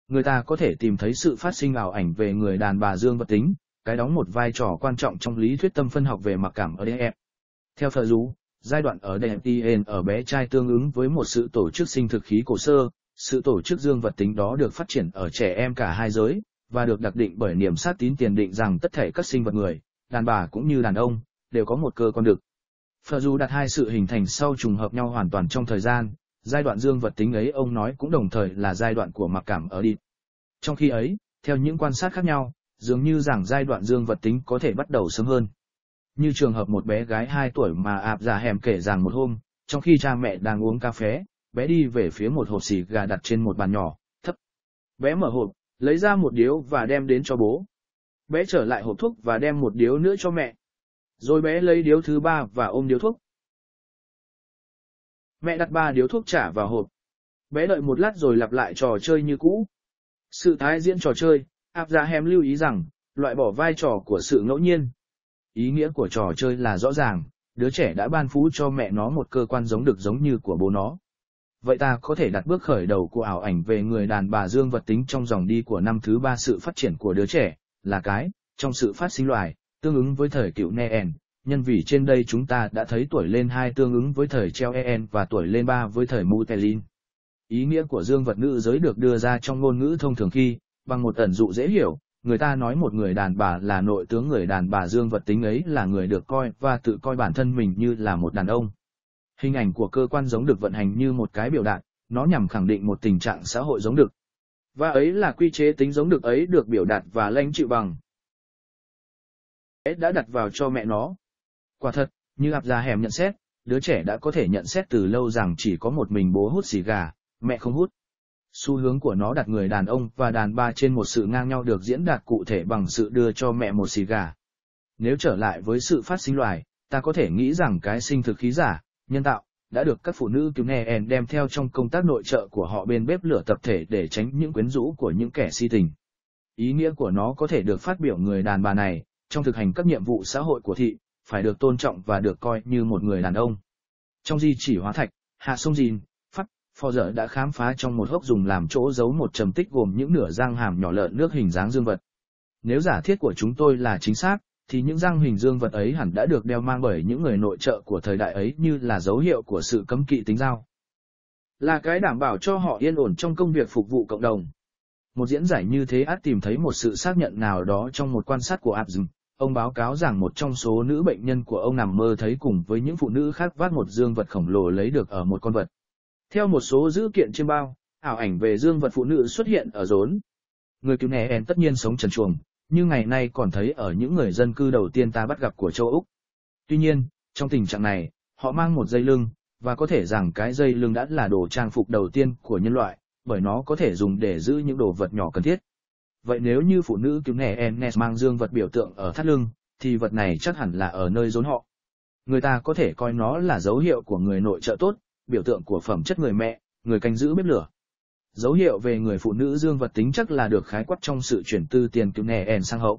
Người ta có thể tìm thấy sự phát sinh ảo ảnh về người đàn bà dương vật tính, cái đóng một vai trò quan trọng trong lý thuyết tâm phân học về mặc cảm ở DF. Theo Phở Rú, giai đoạn ở DFTN ở bé trai tương ứng với một sự tổ chức sinh thực khí cổ sơ, sự tổ chức dương vật tính đó được phát triển ở trẻ em cả hai giới, và được đặc định bởi niềm sát tín tiền định rằng tất thể các sinh vật người, đàn bà cũng như đàn ông, đều có một cơ quan đực. Phở Rú đặt hai sự hình thành sau trùng hợp nhau hoàn toàn trong thời gian, giai đoạn dương vật tính ấy ông nói cũng đồng thời là giai đoạn của mặc cảm ở DF. Trong khi ấy, theo những quan sát khác nhau, dường như rằng giai đoạn dương vật tính có thể bắt đầu sớm hơn. Như trường hợp một bé gái 2 tuổi mà ạp giả hẻm kể rằng một hôm, trong khi cha mẹ đang uống cà phê, bé đi về phía một hộp xì gà đặt trên một bàn nhỏ, thấp. Bé mở hộp, lấy ra một điếu và đem đến cho bố. Bé trở lại hộp thuốc và đem một điếu nữa cho mẹ. Rồi bé lấy điếu thứ 3 và ôm điếu thuốc. Mẹ đặt 3 điếu thuốc trả vào hộp. Bé đợi một lát rồi lặp lại trò chơi như cũ. Sự tái diễn trò chơi, áp giả hẻm lưu ý rằng, loại bỏ vai trò của sự ngẫu nhiên. Ý nghĩa của trò chơi là rõ ràng, đứa trẻ đã ban phú cho mẹ nó một cơ quan giống được giống như của bố nó. Vậy ta có thể đặt bước khởi đầu của ảo ảnh về người đàn bà dương vật tính trong dòng đi của năm thứ 3 sự phát triển của đứa trẻ, là cái, trong sự phát sinh loài, tương ứng với thời cựu Neen, nhân vì trên đây chúng ta đã thấy tuổi lên 2 tương ứng với thời treo En và tuổi lên 3 với thời Mutelin. Ý nghĩa của dương vật nữ giới được đưa ra trong ngôn ngữ thông thường khi, bằng một ẩn dụ dễ hiểu, người ta nói một người đàn bà là nội tướng người đàn bà dương vật tính ấy là người được coi và tự coi bản thân mình như là một đàn ông. Hình ảnh của cơ quan giống được vận hành như một cái biểu đạt, nó nhằm khẳng định một tình trạng xã hội giống được. Và ấy là quy chế tính giống được ấy được biểu đạt và lãnh chịu bằng. Đã đặt vào cho mẹ nó. Quả thật, như ạp giả hẻm nhận xét, đứa trẻ đã có thể nhận xét từ lâu rằng chỉ có một mình bố hút xì gà, mẹ không hút. Xu hướng của nó đặt người đàn ông và đàn bà trên một sự ngang nhau được diễn đạt cụ thể bằng sự đưa cho mẹ một xì gà. Nếu trở lại với sự phát sinh loài, ta có thể nghĩ rằng cái sinh thực khí giả, nhân tạo, đã được các phụ nữ cứu Neen đem theo trong công tác nội trợ của họ bên bếp lửa tập thể để tránh những quyến rũ của những kẻ si tình. Ý nghĩa của nó có thể được phát biểu người đàn bà này, trong thực hành các nhiệm vụ xã hội của thị, phải được tôn trọng và được coi như một người đàn ông. Trong di chỉ hóa thạch, Hạ Sông Dìn, Forger đã khám phá trong một hốc dùng làm chỗ giấu một trầm tích gồm những nửa răng hàm nhỏ lợn nước hình dáng dương vật. Nếu giả thiết của chúng tôi là chính xác, thì những răng hình dương vật ấy hẳn đã được đeo mang bởi những người nội trợ của thời đại ấy như là dấu hiệu của sự cấm kỵ tính giao. Là cái đảm bảo cho họ yên ổn trong công việc phục vụ cộng đồng. Một diễn giải như thế ắt tìm thấy một sự xác nhận nào đó trong một quan sát của Abzum. Ông báo cáo rằng một trong số nữ bệnh nhân của ông nằm mơ thấy cùng với những phụ nữ khác vác một dương vật khổng lồ lấy được ở một con vật. Theo một số dữ kiện trên bao, ảo ảnh về dương vật phụ nữ xuất hiện ở rốn. Người cứu Neen tất nhiên sống trần truồng, như ngày nay còn thấy ở những người dân cư đầu tiên ta bắt gặp của châu Úc. Tuy nhiên, trong tình trạng này, họ mang một dây lưng, và có thể rằng cái dây lưng đã là đồ trang phục đầu tiên của nhân loại, bởi nó có thể dùng để giữ những đồ vật nhỏ cần thiết. Vậy nếu như phụ nữ cứu Neen mang dương vật biểu tượng ở thắt lưng, thì vật này chắc hẳn là ở nơi rốn họ. Người ta có thể coi nó là dấu hiệu của người nội trợ tốt, biểu tượng của phẩm chất người mẹ, người canh giữ bếp lửa. Dấu hiệu về người phụ nữ dương vật tính chắc là được khái quát trong sự chuyển từ tiền cứu Neen sang hậu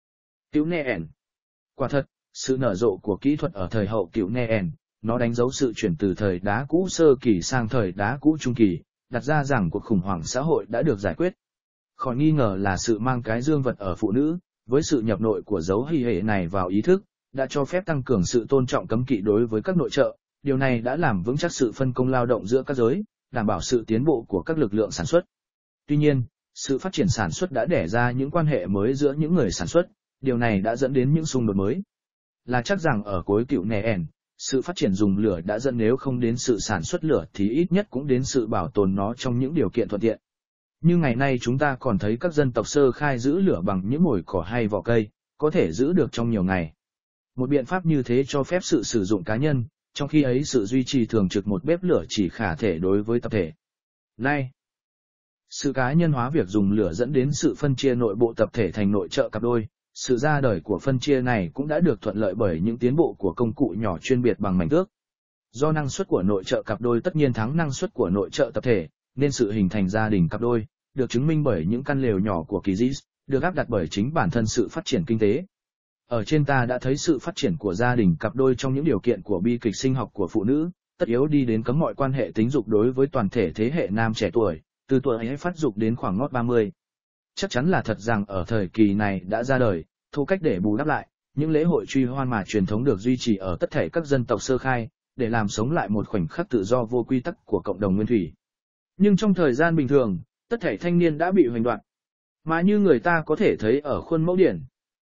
cứu Neen. Quả thật, sự nở rộ của kỹ thuật ở thời hậu cứu Neen, nó đánh dấu sự chuyển từ thời đá cũ sơ kỳ sang thời đá cũ trung kỳ, đặt ra rằng cuộc khủng hoảng xã hội đã được giải quyết. Khỏi nghi ngờ là sự mang cái dương vật ở phụ nữ, với sự nhập nội của dấu hy hệ này vào ý thức, đã cho phép tăng cường sự tôn trọng cấm kỵ đối với các nội trợ. Điều này đã làm vững chắc sự phân công lao động giữa các giới, đảm bảo sự tiến bộ của các lực lượng sản xuất. Tuy nhiên, sự phát triển sản xuất đã đẻ ra những quan hệ mới giữa những người sản xuất, điều này đã dẫn đến những xung đột mới. Là chắc rằng ở cuối cựu Neen, sự phát triển dùng lửa đã dẫn nếu không đến sự sản xuất lửa thì ít nhất cũng đến sự bảo tồn nó trong những điều kiện thuận tiện. Như ngày nay chúng ta còn thấy các dân tộc sơ khai giữ lửa bằng những mồi cỏ hay vỏ cây, có thể giữ được trong nhiều ngày. Một biện pháp như thế cho phép sự sử dụng cá nhân, trong khi ấy sự duy trì thường trực một bếp lửa chỉ khả thể đối với tập thể. Nay, sự cá nhân hóa việc dùng lửa dẫn đến sự phân chia nội bộ tập thể thành nội trợ cặp đôi, sự ra đời của phân chia này cũng đã được thuận lợi bởi những tiến bộ của công cụ nhỏ chuyên biệt bằng mảnh thước. Do năng suất của nội trợ cặp đôi tất nhiên thắng năng suất của nội trợ tập thể, nên sự hình thành gia đình cặp đôi, được chứng minh bởi những căn lều nhỏ của Kizis, được áp đặt bởi chính bản thân sự phát triển kinh tế. Ở trên ta đã thấy sự phát triển của gia đình cặp đôi trong những điều kiện của bi kịch sinh học của phụ nữ, tất yếu đi đến cấm mọi quan hệ tính dục đối với toàn thể thế hệ nam trẻ tuổi, từ tuổi ấy phát dục đến khoảng ngót 30. Chắc chắn là thật rằng ở thời kỳ này đã ra đời, thu cách để bù đắp lại, những lễ hội truy hoan mà truyền thống được duy trì ở tất thể các dân tộc sơ khai, để làm sống lại một khoảnh khắc tự do vô quy tắc của cộng đồng nguyên thủy. Nhưng trong thời gian bình thường, tất thể thanh niên đã bị hoành đoạn. Mà như người ta có thể thấy ở khuôn mẫu điển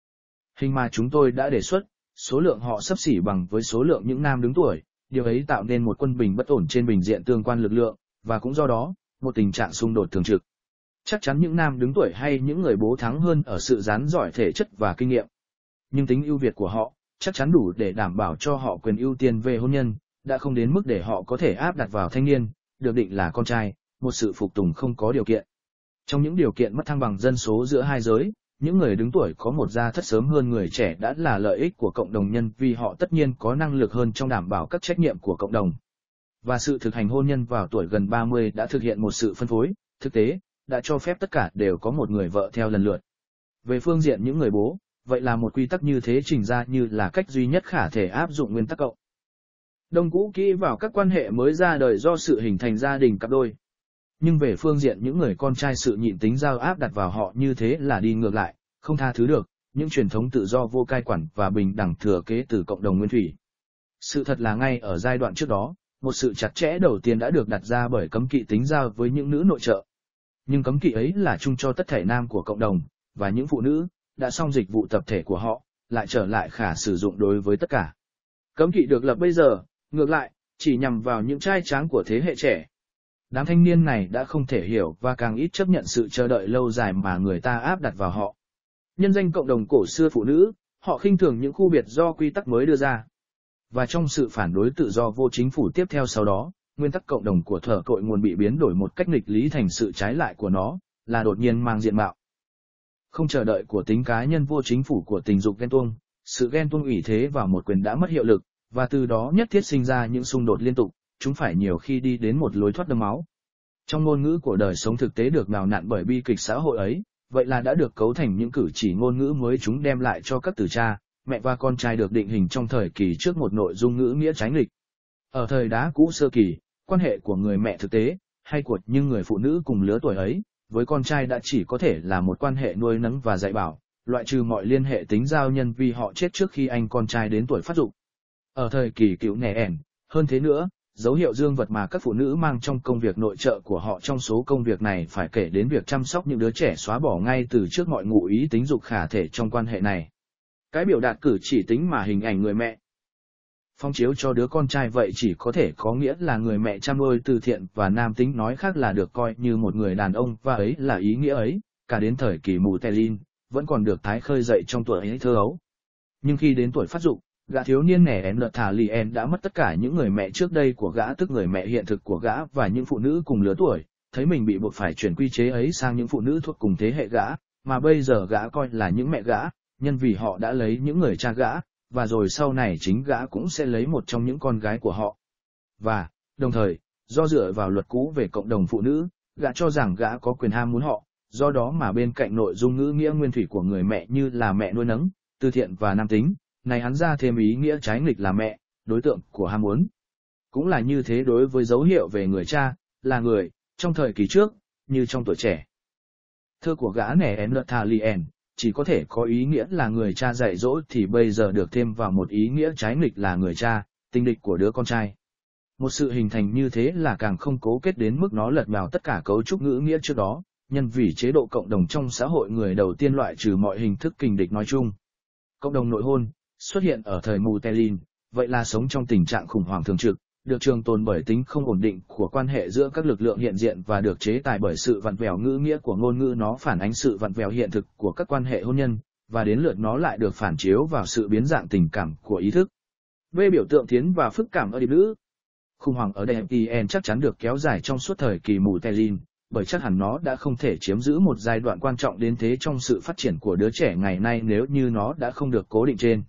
hình mà chúng tôi đã đề xuất, số lượng họ xấp xỉ bằng với số lượng những nam đứng tuổi, điều ấy tạo nên một quân bình bất ổn trên bình diện tương quan lực lượng, và cũng do đó, một tình trạng xung đột thường trực. Chắc chắn những nam đứng tuổi hay những người bố thắng hơn ở sự rắn giỏi thể chất và kinh nghiệm. Nhưng tính ưu việt của họ, chắc chắn đủ để đảm bảo cho họ quyền ưu tiên về hôn nhân, đã không đến mức để họ có thể áp đặt vào thanh niên, được định là con trai, một sự phục tùng không có điều kiện. Trong những điều kiện mất thăng bằng dân số giữa hai giới, những người đứng tuổi có một gia thất sớm hơn người trẻ đã là lợi ích của cộng đồng nhân vì họ tất nhiên có năng lực hơn trong đảm bảo các trách nhiệm của cộng đồng. Và sự thực hành hôn nhân vào tuổi gần 30 đã thực hiện một sự phân phối, thực tế, đã cho phép tất cả đều có một người vợ theo lần lượt. Về phương diện những người bố, vậy là một quy tắc như thế trình ra như là cách duy nhất khả thể áp dụng nguyên tắc cộng đồng cũ kỹ vào các quan hệ mới ra đời do sự hình thành gia đình cặp đôi. Nhưng về phương diện những người con trai sự nhịn tính giao áp đặt vào họ như thế là đi ngược lại, không tha thứ được, những truyền thống tự do vô cai quản và bình đẳng thừa kế từ cộng đồng nguyên thủy. Sự thật là ngay ở giai đoạn trước đó, một sự chặt chẽ đầu tiên đã được đặt ra bởi cấm kỵ tính giao với những nữ nội trợ. Nhưng cấm kỵ ấy là chung cho tất thể nam của cộng đồng, và những phụ nữ, đã xong dịch vụ tập thể của họ, lại trở lại khả sử dụng đối với tất cả. Cấm kỵ được lập bây giờ, ngược lại, chỉ nhằm vào những trai tráng của thế hệ trẻ. Đám thanh niên này đã không thể hiểu và càng ít chấp nhận sự chờ đợi lâu dài mà người ta áp đặt vào họ. Nhân danh cộng đồng cổ xưa phụ nữ, họ khinh thường những khu biệt do quy tắc mới đưa ra. Và trong sự phản đối tự do vô chính phủ tiếp theo sau đó, nguyên tắc cộng đồng của thở cội nguồn bị biến đổi một cách nghịch lý thành sự trái lại của nó, là đột nhiên mang diện mạo không chờ đợi của tính cá nhân vô chính phủ của tình dục ghen tuông, sự ghen tuông ủy thế vào một quyền đã mất hiệu lực, và từ đó nhất thiết sinh ra những xung đột liên tục, chúng phải nhiều khi đi đến một lối thoát đẫm máu. Trong ngôn ngữ của đời sống thực tế được nhào nặn bởi bi kịch xã hội ấy, vậy là đã được cấu thành những cử chỉ ngôn ngữ mới chúng đem lại cho các từ cha, mẹ và con trai được định hình trong thời kỳ trước một nội dung ngữ nghĩa trái nghịch. Ở thời đá cũ sơ kỳ, quan hệ của người mẹ thực tế, hay của những người phụ nữ cùng lứa tuổi ấy, với con trai đã chỉ có thể là một quan hệ nuôi nấng và dạy bảo, loại trừ mọi liên hệ tính giao nhân vì họ chết trước khi anh con trai đến tuổi phát dục. Ở thời kỳ cựu nẻ ẻn, hơn thế nữa, dấu hiệu dương vật mà các phụ nữ mang trong công việc nội trợ của họ trong số công việc này phải kể đến việc chăm sóc những đứa trẻ xóa bỏ ngay từ trước mọi ngụ ý tính dục khả thể trong quan hệ này. Cái biểu đạt cử chỉ tính mà hình ảnh người mẹ phong chiếu cho đứa con trai vậy chỉ có thể có nghĩa là người mẹ chăm nuôi từ thiện, và nam tính nói khác là được coi như một người đàn ông, và ấy là ý nghĩa ấy, cả đến thời kỳ mù Telin, vẫn còn được tái khơi dậy trong tuổi ấy thơ ấu. Nhưng khi đến tuổi phát dục, gã thiếu niên nẻ en lợt thả lì en đã mất tất cả những người mẹ trước đây của gã, tức người mẹ hiện thực của gã và những phụ nữ cùng lứa tuổi, thấy mình bị buộc phải chuyển quy chế ấy sang những phụ nữ thuộc cùng thế hệ gã, mà bây giờ gã coi là những mẹ gã, nhân vì họ đã lấy những người cha gã, và rồi sau này chính gã cũng sẽ lấy một trong những con gái của họ. Và, đồng thời, do dựa vào luật cũ về cộng đồng phụ nữ, gã cho rằng gã có quyền ham muốn họ, do đó mà bên cạnh nội dung ngữ nghĩa nguyên thủy của người mẹ như là mẹ nuôi nấng, từ thiện và nam tính, này hắn ra thêm ý nghĩa trái nghịch là mẹ, đối tượng của ham muốn. Cũng là như thế đối với dấu hiệu về người cha, là người, trong thời kỳ trước, như trong tuổi trẻ. Thơ của gã nẻ en lợt thà lien chỉ có thể có ý nghĩa là người cha dạy dỗ thì bây giờ được thêm vào một ý nghĩa trái nghịch là người cha, tình địch của đứa con trai. Một sự hình thành như thế là càng không cố kết đến mức nó lật vào tất cả cấu trúc ngữ nghĩa trước đó, nhân vì chế độ cộng đồng trong xã hội người đầu tiên loại trừ mọi hình thức kình địch nói chung. Cộng đồng nội hôn xuất hiện ở thời mù Telin, vậy là sống trong tình trạng khủng hoảng thường trực, được trường tồn bởi tính không ổn định của quan hệ giữa các lực lượng hiện diện và được chế tài bởi sự vặn vẹo ngữ nghĩa của ngôn ngữ. Nó phản ánh sự vặn vẹo hiện thực của các quan hệ hôn nhân, và đến lượt nó lại được phản chiếu vào sự biến dạng tình cảm của ý thức. Về biểu tượng thiến và phức cảm ở điệp nữ, khủng hoảng ở DMTN chắc chắn được kéo dài trong suốt thời kỳ mù Telin, bởi chắc hẳn nó đã không thể chiếm giữ một giai đoạn quan trọng đến thế trong sự phát triển của đứa trẻ ngày nay nếu như nó đã không được cố định trên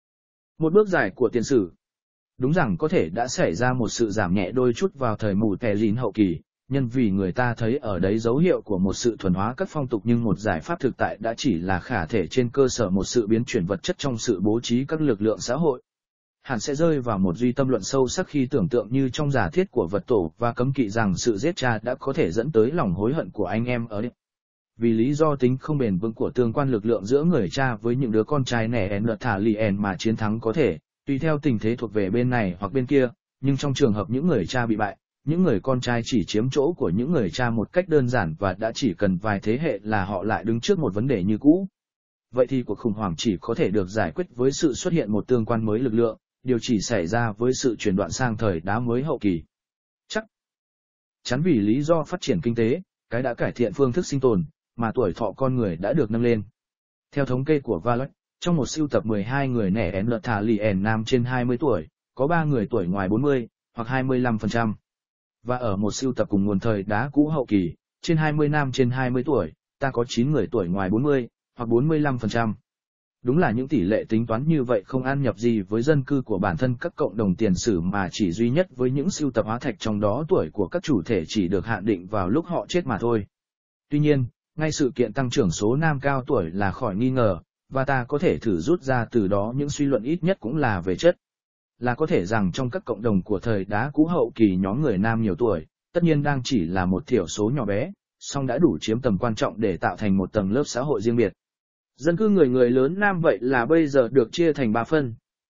một bước dài của tiền sử. Đúng rằng có thể đã xảy ra một sự giảm nhẹ đôi chút vào thời mù Telin hậu kỳ, nhân vì người ta thấy ở đấy dấu hiệu của một sự thuần hóa các phong tục, nhưng một giải pháp thực tại đã chỉ là khả thể trên cơ sở một sự biến chuyển vật chất trong sự bố trí các lực lượng xã hội. hẳn sẽ rơi vào một duy tâm luận sâu sắc khi tưởng tượng như trong giả thiết của vật tổ và cấm kỵ rằng sự giết cha đã có thể dẫn tới lòng hối hận của anh em ở đây. Vì lý do tính không bền vững của tương quan lực lượng giữa người cha với những đứa con trai nẻ lợt thả lì mà chiến thắng có thể, tùy theo tình thế thuộc về bên này hoặc bên kia, nhưng trong trường hợp những người cha bị bại, những người con trai chỉ chiếm chỗ của những người cha một cách đơn giản và đã chỉ cần vài thế hệ là họ lại đứng trước một vấn đề như cũ. Vậy thì cuộc khủng hoảng chỉ có thể được giải quyết với sự xuất hiện một tương quan mới lực lượng, điều chỉ xảy ra với sự chuyển đoạn sang thời đá mới hậu kỳ. Chắc chắn vì lý do phát triển kinh tế, cái đã cải thiện phương thức sinh tồn, mà tuổi thọ con người đã được nâng lên. Theo thống kê của Valak, trong một sưu tập 12 người nẻ lợt thả lì nam trên 20 tuổi, có 3 người tuổi ngoài 40, hoặc 25%. Và ở một sưu tập cùng nguồn thời đá cũ hậu kỳ, trên 20 nam trên 20 tuổi, ta có 9 người tuổi ngoài 40, hoặc 45%. Đúng là những tỷ lệ tính toán như vậy không ăn nhập gì với dân cư của bản thân các cộng đồng tiền sử mà chỉ duy nhất với những sưu tập hóa thạch trong đó tuổi của các chủ thể chỉ được hạn định vào lúc họ chết mà thôi. Tuy nhiên, ngay sự kiện tăng trưởng số nam cao tuổi là khỏi nghi ngờ, và ta có thể thử rút ra từ đó những suy luận ít nhất cũng là về chất. Là có thể rằng trong các cộng đồng của thời đá cũ hậu kỳ nhóm người nam nhiều tuổi, tất nhiên đang chỉ là một thiểu số nhỏ bé, song đã đủ chiếm tầm quan trọng để tạo thành một tầng lớp xã hội riêng biệt. Dân cư người lớn nam vậy là bây giờ được chia thành 3 phân.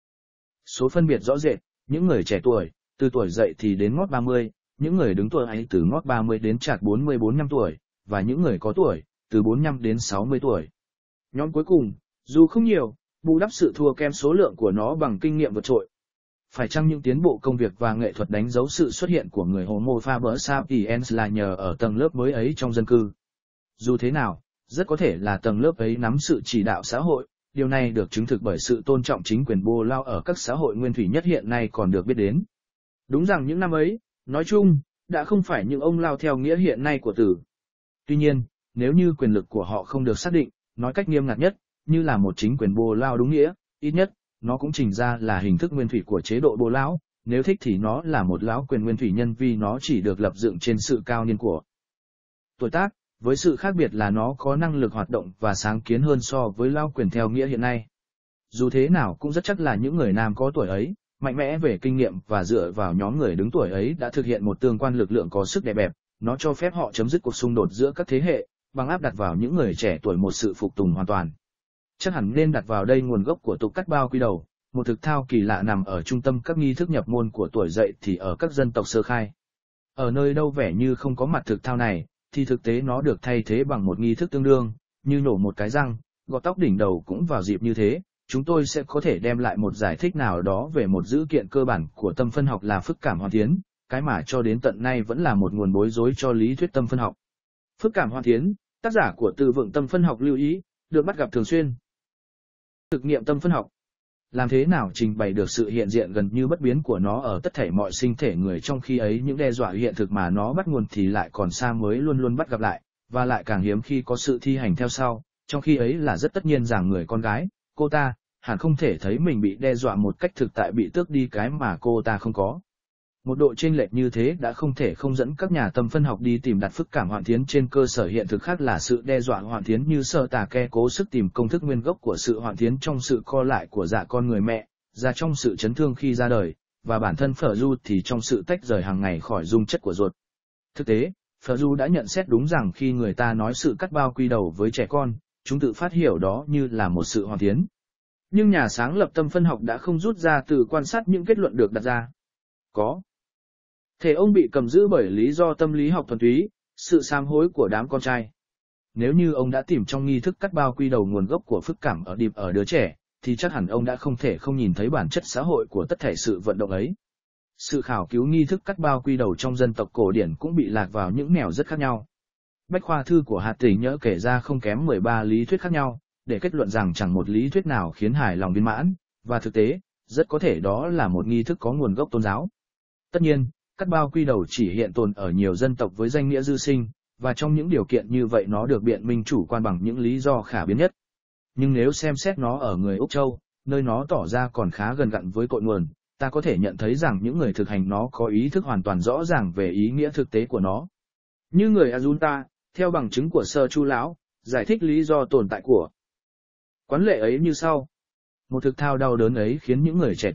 Số phân biệt rõ rệt, những người trẻ tuổi, từ tuổi dậy thì đến ngót 30, những người đứng tuổi ấy từ ngót 30 đến chạc 44-45 tuổi, và những người có tuổi, từ 45 đến 60 tuổi. Nhóm cuối cùng, dù không nhiều, bù đắp sự thua kém số lượng của nó bằng kinh nghiệm vượt trội. Phải chăng những tiến bộ công việc và nghệ thuật đánh dấu sự xuất hiện của người Homo faber sapiens là nhờ ở tầng lớp mới ấy trong dân cư? Dù thế nào, rất có thể là tầng lớp ấy nắm sự chỉ đạo xã hội, điều này được chứng thực bởi sự tôn trọng chính quyền bô lao ở các xã hội nguyên thủy nhất hiện nay còn được biết đến. Đúng rằng những năm ấy, nói chung, đã không phải những ông lao theo nghĩa hiện nay của từ. Tuy nhiên, nếu như quyền lực của họ không được xác định, nói cách nghiêm ngặt nhất, như là một chính quyền bô lao đúng nghĩa, ít nhất, nó cũng trình ra là hình thức nguyên thủy của chế độ bô lão, nếu thích thì nó là một lão quyền nguyên thủy nhân vì nó chỉ được lập dựng trên sự cao niên của tuổi tác, với sự khác biệt là nó có năng lực hoạt động và sáng kiến hơn so với lão quyền theo nghĩa hiện nay. Dù thế nào cũng rất chắc là những người nam có tuổi ấy, mạnh mẽ về kinh nghiệm và dựa vào nhóm người đứng tuổi ấy đã thực hiện một tương quan lực lượng có sức đè bẹp, nó cho phép họ chấm dứt cuộc xung đột giữa các thế hệ, bằng áp đặt vào những người trẻ tuổi một sự phục tùng hoàn toàn. Chắc hẳn nên đặt vào đây nguồn gốc của tục cắt bao quy đầu, một thực thao kỳ lạ nằm ở trung tâm các nghi thức nhập môn của tuổi dậy thì ở các dân tộc sơ khai. Ở nơi đâu vẻ như không có mặt thực thao này, thì thực tế nó được thay thế bằng một nghi thức tương đương, như nổ một cái răng, gọt tóc đỉnh đầu cũng vào dịp như thế. Chúng tôi sẽ có thể đem lại một giải thích nào đó về một dữ kiện cơ bản của tâm phân học là phức cảm hoàn tiến, cái mà cho đến tận nay vẫn là một nguồn bối rối cho lý thuyết tâm phân học. Phức cảm hoàn tiến, tác giả của từ vựng tâm phân học lưu ý, được bắt gặp thường xuyên. Thực nghiệm tâm phân học. Làm thế nào trình bày được sự hiện diện gần như bất biến của nó ở tất thảy mọi sinh thể người trong khi ấy những đe dọa hiện thực mà nó bắt nguồn thì lại còn xa mới luôn luôn bắt gặp lại, và lại càng hiếm khi có sự thi hành theo sau, trong khi ấy là rất tất nhiên rằng người con gái, cô ta, hẳn không thể thấy mình bị đe dọa một cách thực tại bị tước đi cái mà cô ta không có. Một độ chênh lệch như thế đã không thể không dẫn các nhà tâm phân học đi tìm đặt phức cảm hoạn thiến trên cơ sở hiện thực khác là sự đe dọa hoạn thiến như Sở Tà Ke cố sức tìm công thức nguyên gốc của sự hoạn thiến trong sự co lại của dạ con người mẹ, ra trong sự chấn thương khi ra đời, và bản thân Phở Du thì trong sự tách rời hàng ngày khỏi dung chất của ruột. Thực tế, Phở Du đã nhận xét đúng rằng khi người ta nói sự cắt bao quy đầu với trẻ con, chúng tự phát hiểu đó như là một sự hoạn thiến. Nhưng nhà sáng lập tâm phân học đã không rút ra từ quan sát những kết luận được đặt ra. Có thể ông bị cầm giữ bởi lý do tâm lý học thuần túy, sự sám hối của đám con trai. Nếu như ông đã tìm trong nghi thức cắt bao quy đầu nguồn gốc của phức cảm ở điệp ở đứa trẻ, thì chắc hẳn ông đã không thể không nhìn thấy bản chất xã hội của tất thảy sự vận động ấy. Sự khảo cứu nghi thức cắt bao quy đầu trong dân tộc cổ điển cũng bị lạc vào những nẻo rất khác nhau. Bách khoa thư của Hạt Tỷ Nhỡ kể ra không kém 13 lý thuyết khác nhau, để kết luận rằng chẳng một lý thuyết nào khiến hài lòng viên mãn, và thực tế, rất có thể đó là một nghi thức có nguồn gốc tôn giáo. Tất nhiên, cắt bao quy đầu chỉ hiện tồn ở nhiều dân tộc với danh nghĩa dư sinh, và trong những điều kiện như vậy nó được biện minh chủ quan bằng những lý do khả biến nhất. Nhưng nếu xem xét nó ở người Úc Châu, nơi nó tỏ ra còn khá gần gặn với cội nguồn, ta có thể nhận thấy rằng những người thực hành nó có ý thức hoàn toàn rõ ràng về ý nghĩa thực tế của nó. Như người Ajunta, theo bằng chứng của Sơ Chu Lão, giải thích lý do tồn tại của quán lệ ấy như sau. Một thực thao đau đớn ấy khiến những người trẻ tuổi,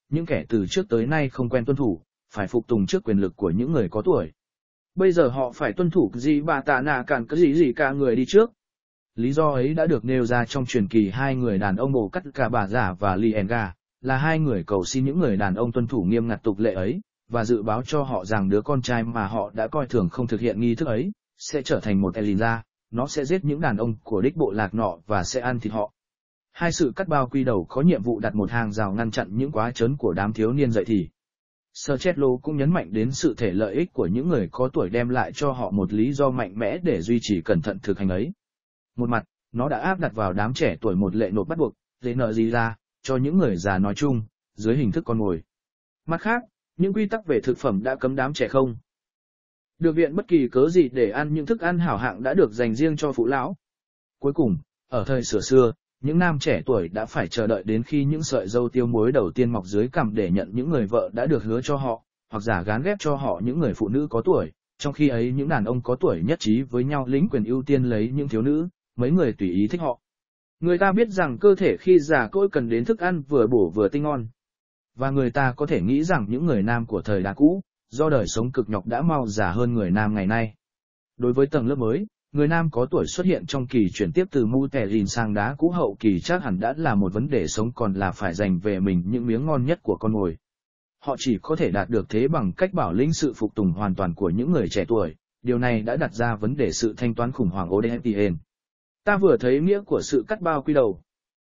những kẻ từ trước tới nay không quen tuân thủ, phải phục tùng trước quyền lực của những người có tuổi. Bây giờ họ phải tuân thủ cái gì bà tạ nạ cản cái gì cả người đi trước. Lý do ấy đã được nêu ra trong truyền kỳ hai người đàn ông Mồ Cắt Cả Bà Giả và Lienga, là hai người cầu xin những người đàn ông tuân thủ nghiêm ngặt tục lệ ấy, và dự báo cho họ rằng đứa con trai mà họ đã coi thường không thực hiện nghi thức ấy, sẽ trở thành một Elinza, nó sẽ giết những đàn ông của đích bộ lạc nọ và sẽ ăn thịt họ. Hai sự cắt bao quy đầu có nhiệm vụ đặt một hàng rào ngăn chặn những quá trớn của đám thiếu niên dậy thì. Serchetlo cũng nhấn mạnh đến sự thể lợi ích của những người có tuổi đem lại cho họ một lý do mạnh mẽ để duy trì cẩn thận thực hành ấy. Một mặt, nó đã áp đặt vào đám trẻ tuổi một lệ nộp bắt buộc, dễ nợ gì ra, cho những người già nói chung, dưới hình thức con mồi. Mặt khác, những quy tắc về thực phẩm đã cấm đám trẻ không được viện bất kỳ cớ gì để ăn những thức ăn hảo hạng đã được dành riêng cho phụ lão. Cuối cùng, ở thời xưa, những nam trẻ tuổi đã phải chờ đợi đến khi những sợi râu tiêu muối đầu tiên mọc dưới cằm để nhận những người vợ đã được hứa cho họ, hoặc giả gán ghép cho họ những người phụ nữ có tuổi, trong khi ấy những đàn ông có tuổi nhất trí với nhau lĩnh quyền ưu tiên lấy những thiếu nữ, mấy người tùy ý thích họ. Người ta biết rằng cơ thể khi già cỗi cần đến thức ăn vừa bổ vừa tinh ngon. Và người ta có thể nghĩ rằng những người nam của thời đá cũ, do đời sống cực nhọc đã mau già hơn người nam ngày nay. Đối với tầng lớp mới, người nam có tuổi xuất hiện trong kỳ chuyển tiếp từ mu tè rìn sang đá cũ hậu kỳ chắc hẳn đã là một vấn đề sống còn là phải dành về mình những miếng ngon nhất của con mồi. Họ chỉ có thể đạt được thế bằng cách bảo lĩnh sự phục tùng hoàn toàn của những người trẻ tuổi, điều này đã đặt ra vấn đề sự thanh toán khủng hoảng ODFTN. Ta vừa thấy nghĩa của sự cắt bao quy đầu.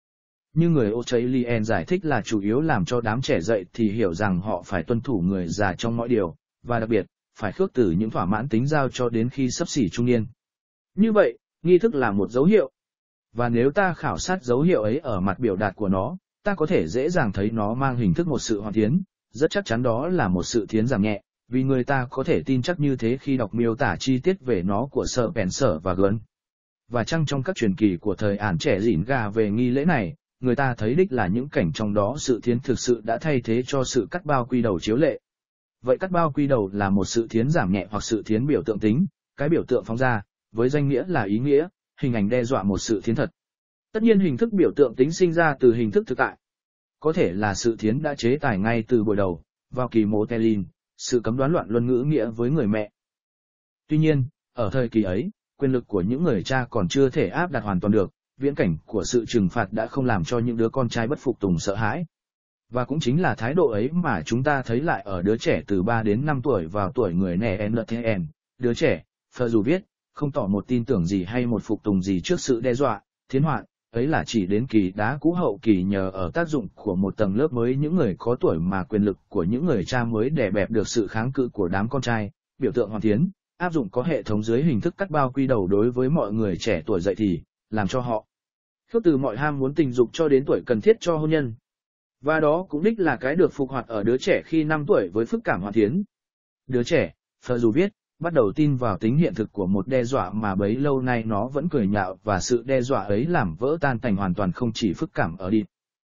Như người O'Chalien giải thích là chủ yếu làm cho đám trẻ dậy thì hiểu rằng họ phải tuân thủ người già trong mọi điều, và đặc biệt, phải khước từ những thỏa mãn tính giao cho đến khi sắp xỉ trung niên. Như vậy, nghi thức là một dấu hiệu. Và nếu ta khảo sát dấu hiệu ấy ở mặt biểu đạt của nó, ta có thể dễ dàng thấy nó mang hình thức một sự hoàn thiến, rất chắc chắn đó là một sự thiến giảm nhẹ, vì người ta có thể tin chắc như thế khi đọc miêu tả chi tiết về nó của Spencer và Gunn. Và chăng trong các truyền kỳ của thời ản trẻ rỉn gà về nghi lễ này, người ta thấy đích là những cảnh trong đó sự thiến thực sự đã thay thế cho sự cắt bao quy đầu chiếu lệ. Vậy cắt bao quy đầu là một sự thiến giảm nhẹ hoặc sự thiến biểu tượng tính, cái biểu tượng phóng ra, với danh nghĩa là ý nghĩa, hình ảnh đe dọa một sự thiến thật. Tất nhiên hình thức biểu tượng tính sinh ra từ hình thức thực tại. Có thể là sự thiến đã chế tài ngay từ buổi đầu, vào kỳ Motelin, sự cấm đoán loạn luân ngữ nghĩa với người mẹ. Tuy nhiên, ở thời kỳ ấy, quyền lực của những người cha còn chưa thể áp đặt hoàn toàn được, viễn cảnh của sự trừng phạt đã không làm cho những đứa con trai bất phục tùng sợ hãi. Và cũng chính là thái độ ấy mà chúng ta thấy lại ở đứa trẻ từ 3 đến 5 tuổi vào tuổi người NLTN, đứa trẻ, phờ dù viết, không tỏ một tin tưởng gì hay một phục tùng gì trước sự đe dọa, thiến hoạn, ấy là chỉ đến kỳ đá cũ hậu kỳ nhờ ở tác dụng của một tầng lớp mới những người có tuổi mà quyền lực của những người cha mới đè bẹp được sự kháng cự của đám con trai, biểu tượng hoàn thiến, áp dụng có hệ thống dưới hình thức cắt bao quy đầu đối với mọi người trẻ tuổi dậy thì, làm cho họ khước từ mọi ham muốn tình dục cho đến tuổi cần thiết cho hôn nhân. Và đó cũng đích là cái được phục hoạt ở đứa trẻ khi 5 tuổi với phức cảm hoàn thiến. Đứa trẻ, phờ dù viết, bắt đầu tin vào tính hiện thực của một đe dọa mà bấy lâu nay nó vẫn cười nhạo và sự đe dọa ấy làm vỡ tan tành hoàn toàn không chỉ phức cảm ở đi,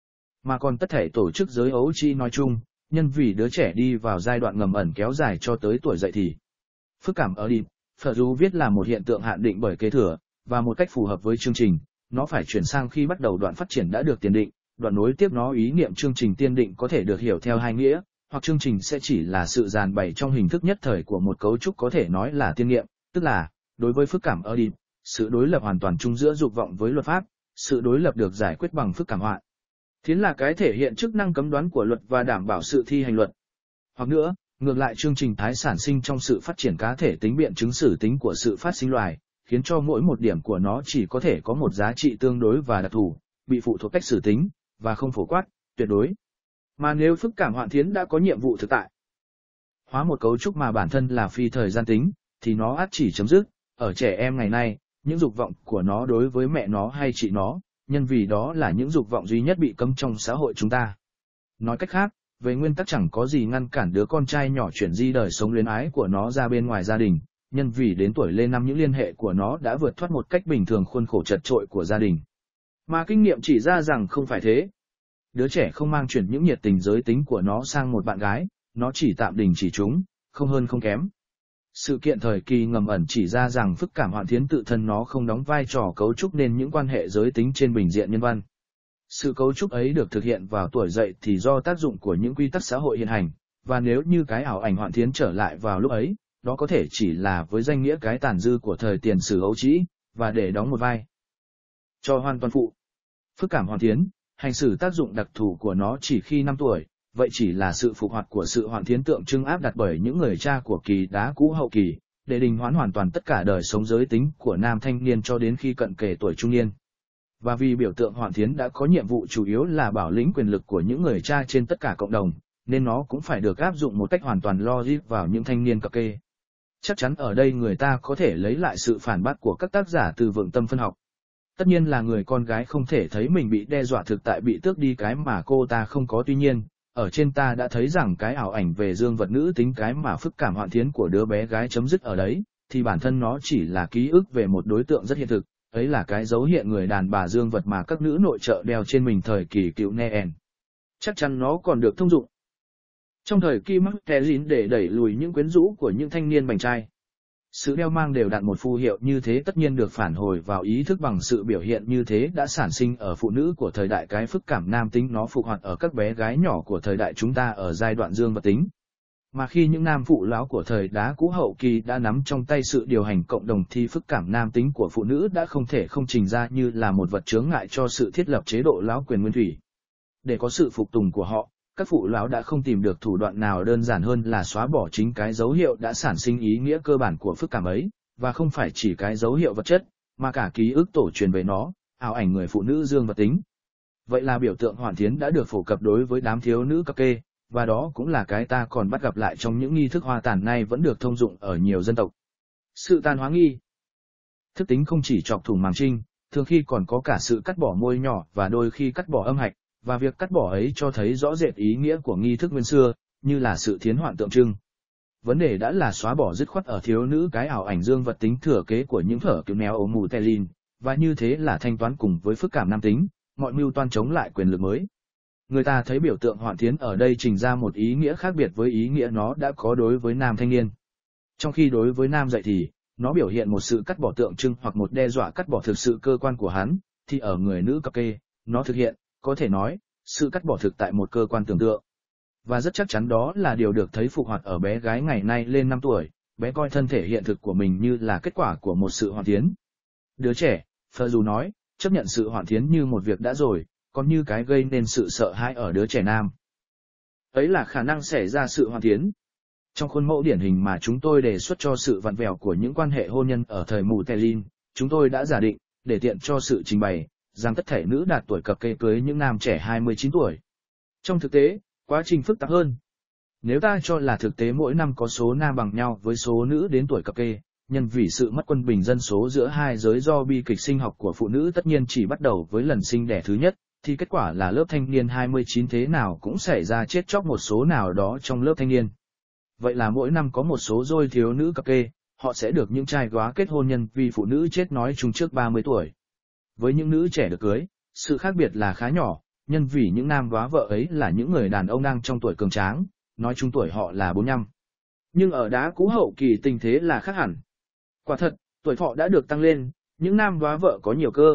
mà còn tất thể tổ chức giới ấu trĩ nói chung, nhân vì đứa trẻ đi vào giai đoạn ngầm ẩn kéo dài cho tới tuổi dậy thì. Phức cảm ở đi, phờ dù viết là một hiện tượng hạn định bởi kế thừa, và một cách phù hợp với chương trình, nó phải chuyển sang khi bắt đầu đoạn phát triển đã được tiền định, đoạn nối tiếp nó ý niệm chương trình tiên định có thể được hiểu theo hai nghĩa, hoặc chương trình sẽ chỉ là sự dàn bày trong hình thức nhất thời của một cấu trúc có thể nói là tiên nghiệm, tức là, đối với phức cảm ở đi, sự đối lập hoàn toàn chung giữa dục vọng với luật pháp, sự đối lập được giải quyết bằng phức cảm hoạn. Thiến là cái thể hiện chức năng cấm đoán của luật và đảm bảo sự thi hành luật. Hoặc nữa, ngược lại chương trình tái sản sinh trong sự phát triển cá thể tính biện chứng sử tính của sự phát sinh loài, khiến cho mỗi một điểm của nó chỉ có thể có một giá trị tương đối và đặc thù, bị phụ thuộc cách sử tính, và không phổ quát, tuyệt đối. Mà nếu phức cảm hoạn thiến đã có nhiệm vụ thực tại hóa một cấu trúc mà bản thân là phi thời gian tính, thì nó ắt chỉ chấm dứt. Ở trẻ em ngày nay, những dục vọng của nó đối với mẹ nó hay chị nó, nhân vì đó là những dục vọng duy nhất bị cấm trong xã hội chúng ta. Nói cách khác, về nguyên tắc chẳng có gì ngăn cản đứa con trai nhỏ chuyển di đời sống luyến ái của nó ra bên ngoài gia đình, nhân vì đến tuổi lên năm những liên hệ của nó đã vượt thoát một cách bình thường khuôn khổ chật chội của gia đình. Mà kinh nghiệm chỉ ra rằng không phải thế. Đứa trẻ không mang chuyển những nhiệt tình giới tính của nó sang một bạn gái, nó chỉ tạm đình chỉ chúng, không hơn không kém. Sự kiện thời kỳ ngầm ẩn chỉ ra rằng phức cảm hoạn thiến tự thân nó không đóng vai trò cấu trúc nên những quan hệ giới tính trên bình diện nhân văn. Sự cấu trúc ấy được thực hiện vào tuổi dậy thì do tác dụng của những quy tắc xã hội hiện hành, và nếu như cái ảo ảnh Hoạn Thiến trở lại vào lúc ấy, đó có thể chỉ là với danh nghĩa cái tàn dư của thời tiền sử ấu trĩ, và để đóng một vai cho hoàn toàn phụ. Phức cảm Hoạn Thiến, hành xử tác dụng đặc thù của nó chỉ khi 5 tuổi, vậy chỉ là sự phục hoạt của sự Hoạn Thiến tượng trưng áp đặt bởi những người cha của kỳ đá cũ hậu kỳ, để đình hoãn hoàn toàn tất cả đời sống giới tính của nam thanh niên cho đến khi cận kề tuổi trung niên. Và vì biểu tượng Hoạn Thiến đã có nhiệm vụ chủ yếu là bảo lĩnh quyền lực của những người cha trên tất cả cộng đồng, nên nó cũng phải được áp dụng một cách hoàn toàn logic vào những thanh niên cập kê. Chắc chắn ở đây người ta có thể lấy lại sự phản bác của các tác giả từ vượng tâm phân học. Tất nhiên là người con gái không thể thấy mình bị đe dọa thực tại bị tước đi cái mà cô ta không có, tuy nhiên, ở trên ta đã thấy rằng cái ảo ảnh về dương vật nữ tính cái mà phức cảm Hoạn Thiến của đứa bé gái chấm dứt ở đấy, thì bản thân nó chỉ là ký ức về một đối tượng rất hiện thực, ấy là cái dấu hiện người đàn bà dương vật mà các nữ nội trợ đeo trên mình thời kỳ cựu Neen. Chắc chắn nó còn được thông dụng trong thời kỳ Magdalene để đẩy lùi những quyến rũ của những thanh niên bành trai. Sự đeo mang đều đặn một phù hiệu như thế tất nhiên được phản hồi vào ý thức bằng sự biểu hiện như thế đã sản sinh ở phụ nữ của thời đại cái phức cảm nam tính nó phục hoạt ở các bé gái nhỏ của thời đại chúng ta ở giai đoạn dương vật tính. Mà khi những nam phụ lão của thời đá cũ hậu kỳ đã nắm trong tay sự điều hành cộng đồng thì phức cảm nam tính của phụ nữ đã không thể không trình ra như là một vật chướng ngại cho sự thiết lập chế độ lão quyền nguyên thủy. Để có sự phục tùng của họ, các phụ lão đã không tìm được thủ đoạn nào đơn giản hơn là xóa bỏ chính cái dấu hiệu đã sản sinh ý nghĩa cơ bản của phức cảm ấy, và không phải chỉ cái dấu hiệu vật chất, mà cả ký ức tổ truyền về nó, ảo ảnh người phụ nữ dương vật tính. Vậy là biểu tượng Hoạn Thiến đã được phổ cập đối với đám thiếu nữ cập kê, và đó cũng là cái ta còn bắt gặp lại trong những nghi thức hoa tàn nay vẫn được thông dụng ở nhiều dân tộc. Sự tàn hóa nghi thức tính không chỉ chọc thủng màng trinh, thường khi còn có cả sự cắt bỏ môi nhỏ và đôi khi cắt bỏ âm hạch, và việc cắt bỏ ấy cho thấy rõ rệt ý nghĩa của nghi thức nguyên xưa, như là sự thiến hoạn tượng trưng. Vấn đề đã là xóa bỏ dứt khoát ở thiếu nữ cái ảo ảnh dương vật tính thừa kế của những thở kiểu néo ố mù telin, và như thế là thanh toán cùng với phức cảm nam tính, mọi mưu toan chống lại quyền lực mới. Người ta thấy biểu tượng Hoạn Thiến ở đây trình ra một ý nghĩa khác biệt với ý nghĩa nó đã có đối với nam thanh niên. Trong khi đối với nam dậy thì, nó biểu hiện một sự cắt bỏ tượng trưng hoặc một đe dọa cắt bỏ thực sự cơ quan của hắn, thì ở người nữ cập kê, nó thực hiện, có thể nói, sự cắt bỏ thực tại một cơ quan tưởng tượng. Và rất chắc chắn đó là điều được thấy phục hoạt ở bé gái ngày nay lên 5 tuổi, bé coi thân thể hiện thực của mình như là kết quả của một sự Hoạn Thiến. Đứa trẻ, Phơ dù nói, chấp nhận sự Hoạn Thiến như một việc đã rồi, còn như cái gây nên sự sợ hãi ở đứa trẻ nam. Ấy là khả năng xảy ra sự Hoạn Thiến. Trong khuôn mẫu điển hình mà chúng tôi đề xuất cho sự vặn vẹo của những quan hệ hôn nhân ở thời mù Telin, chúng tôi đã giả định, để tiện cho sự trình bày, rằng tất thể nữ đạt tuổi cập kê cưới những nam trẻ 29 tuổi. Trong thực tế, quá trình phức tạp hơn. Nếu ta cho là thực tế mỗi năm có số nam bằng nhau với số nữ đến tuổi cập kê, nhân vì sự mất quân bình dân số giữa hai giới do bi kịch sinh học của phụ nữ tất nhiên chỉ bắt đầu với lần sinh đẻ thứ nhất, thì kết quả là lớp thanh niên 29 thế nào cũng xảy ra chết chóc một số nào đó trong lớp thanh niên. Vậy là mỗi năm có một số dôi thiếu nữ cập kê, họ sẽ được những trai góa kết hôn nhân vì phụ nữ chết nói chung trước 30 tuổi. Với những nữ trẻ được cưới, sự khác biệt là khá nhỏ, nhân vì những nam góa vợ ấy là những người đàn ông đang trong tuổi cường tráng, nói chung tuổi họ là 45. Nhưng ở đá cũ hậu kỳ tình thế là khác hẳn. Quả thật, tuổi thọ đã được tăng lên, những nam góa vợ có nhiều cơ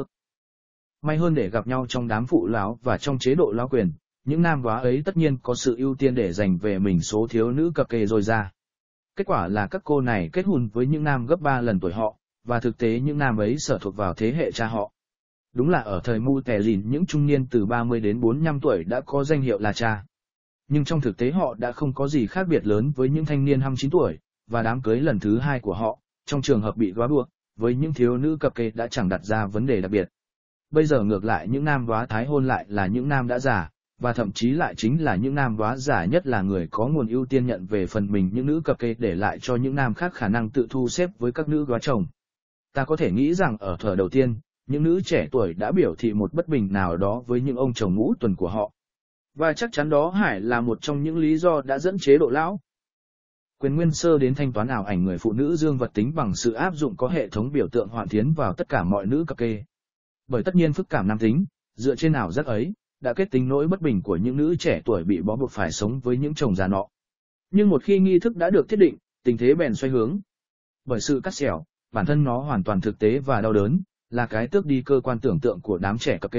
may hơn để gặp nhau trong đám phụ lão và trong chế độ lão quyền, những nam góa ấy tất nhiên có sự ưu tiên để dành về mình số thiếu nữ cập kê dồi ra. Kết quả là các cô này kết hôn với những nam gấp 3 lần tuổi họ, và thực tế những nam ấy sở thuộc vào thế hệ cha họ. Đúng là ở thời Mu Tè Lìn những trung niên từ 30 đến 45 tuổi đã có danh hiệu là cha. Nhưng trong thực tế họ đã không có gì khác biệt lớn với những thanh niên 29 tuổi, và đám cưới lần thứ hai của họ, trong trường hợp bị góa buộc, với những thiếu nữ cập kê đã chẳng đặt ra vấn đề đặc biệt. Bây giờ ngược lại những nam góa thái hôn lại là những nam đã già, và thậm chí lại chính là những nam góa già nhất là người có nguồn ưu tiên nhận về phần mình những nữ cập kê để lại cho những nam khác khả năng tự thu xếp với các nữ góa chồng. Ta có thể nghĩ rằng ở thuở đầu tiên, những nữ trẻ tuổi đã biểu thị một bất bình nào đó với những ông chồng ngũ tuần của họ. Và chắc chắn đó phải là một trong những lý do đã dẫn chế độ lão quyền nguyên sơ đến thanh toán ảo ảnh người phụ nữ dương vật tính bằng sự áp dụng có hệ thống biểu tượng Hoạn Thiến vào tất cả mọi nữ cập kê. Bởi tất nhiên phức cảm nam tính, dựa trên ảo giác ấy, đã kết tính nỗi bất bình của những nữ trẻ tuổi bị bó buộc phải sống với những chồng già nọ. Nhưng một khi nghi thức đã được thiết định, tình thế bèn xoay hướng. Bởi sự cắt xẻo, bản thân nó hoàn toàn thực tế và đau đớn, là cái tước đi cơ quan tưởng tượng của đám trẻ cập kê,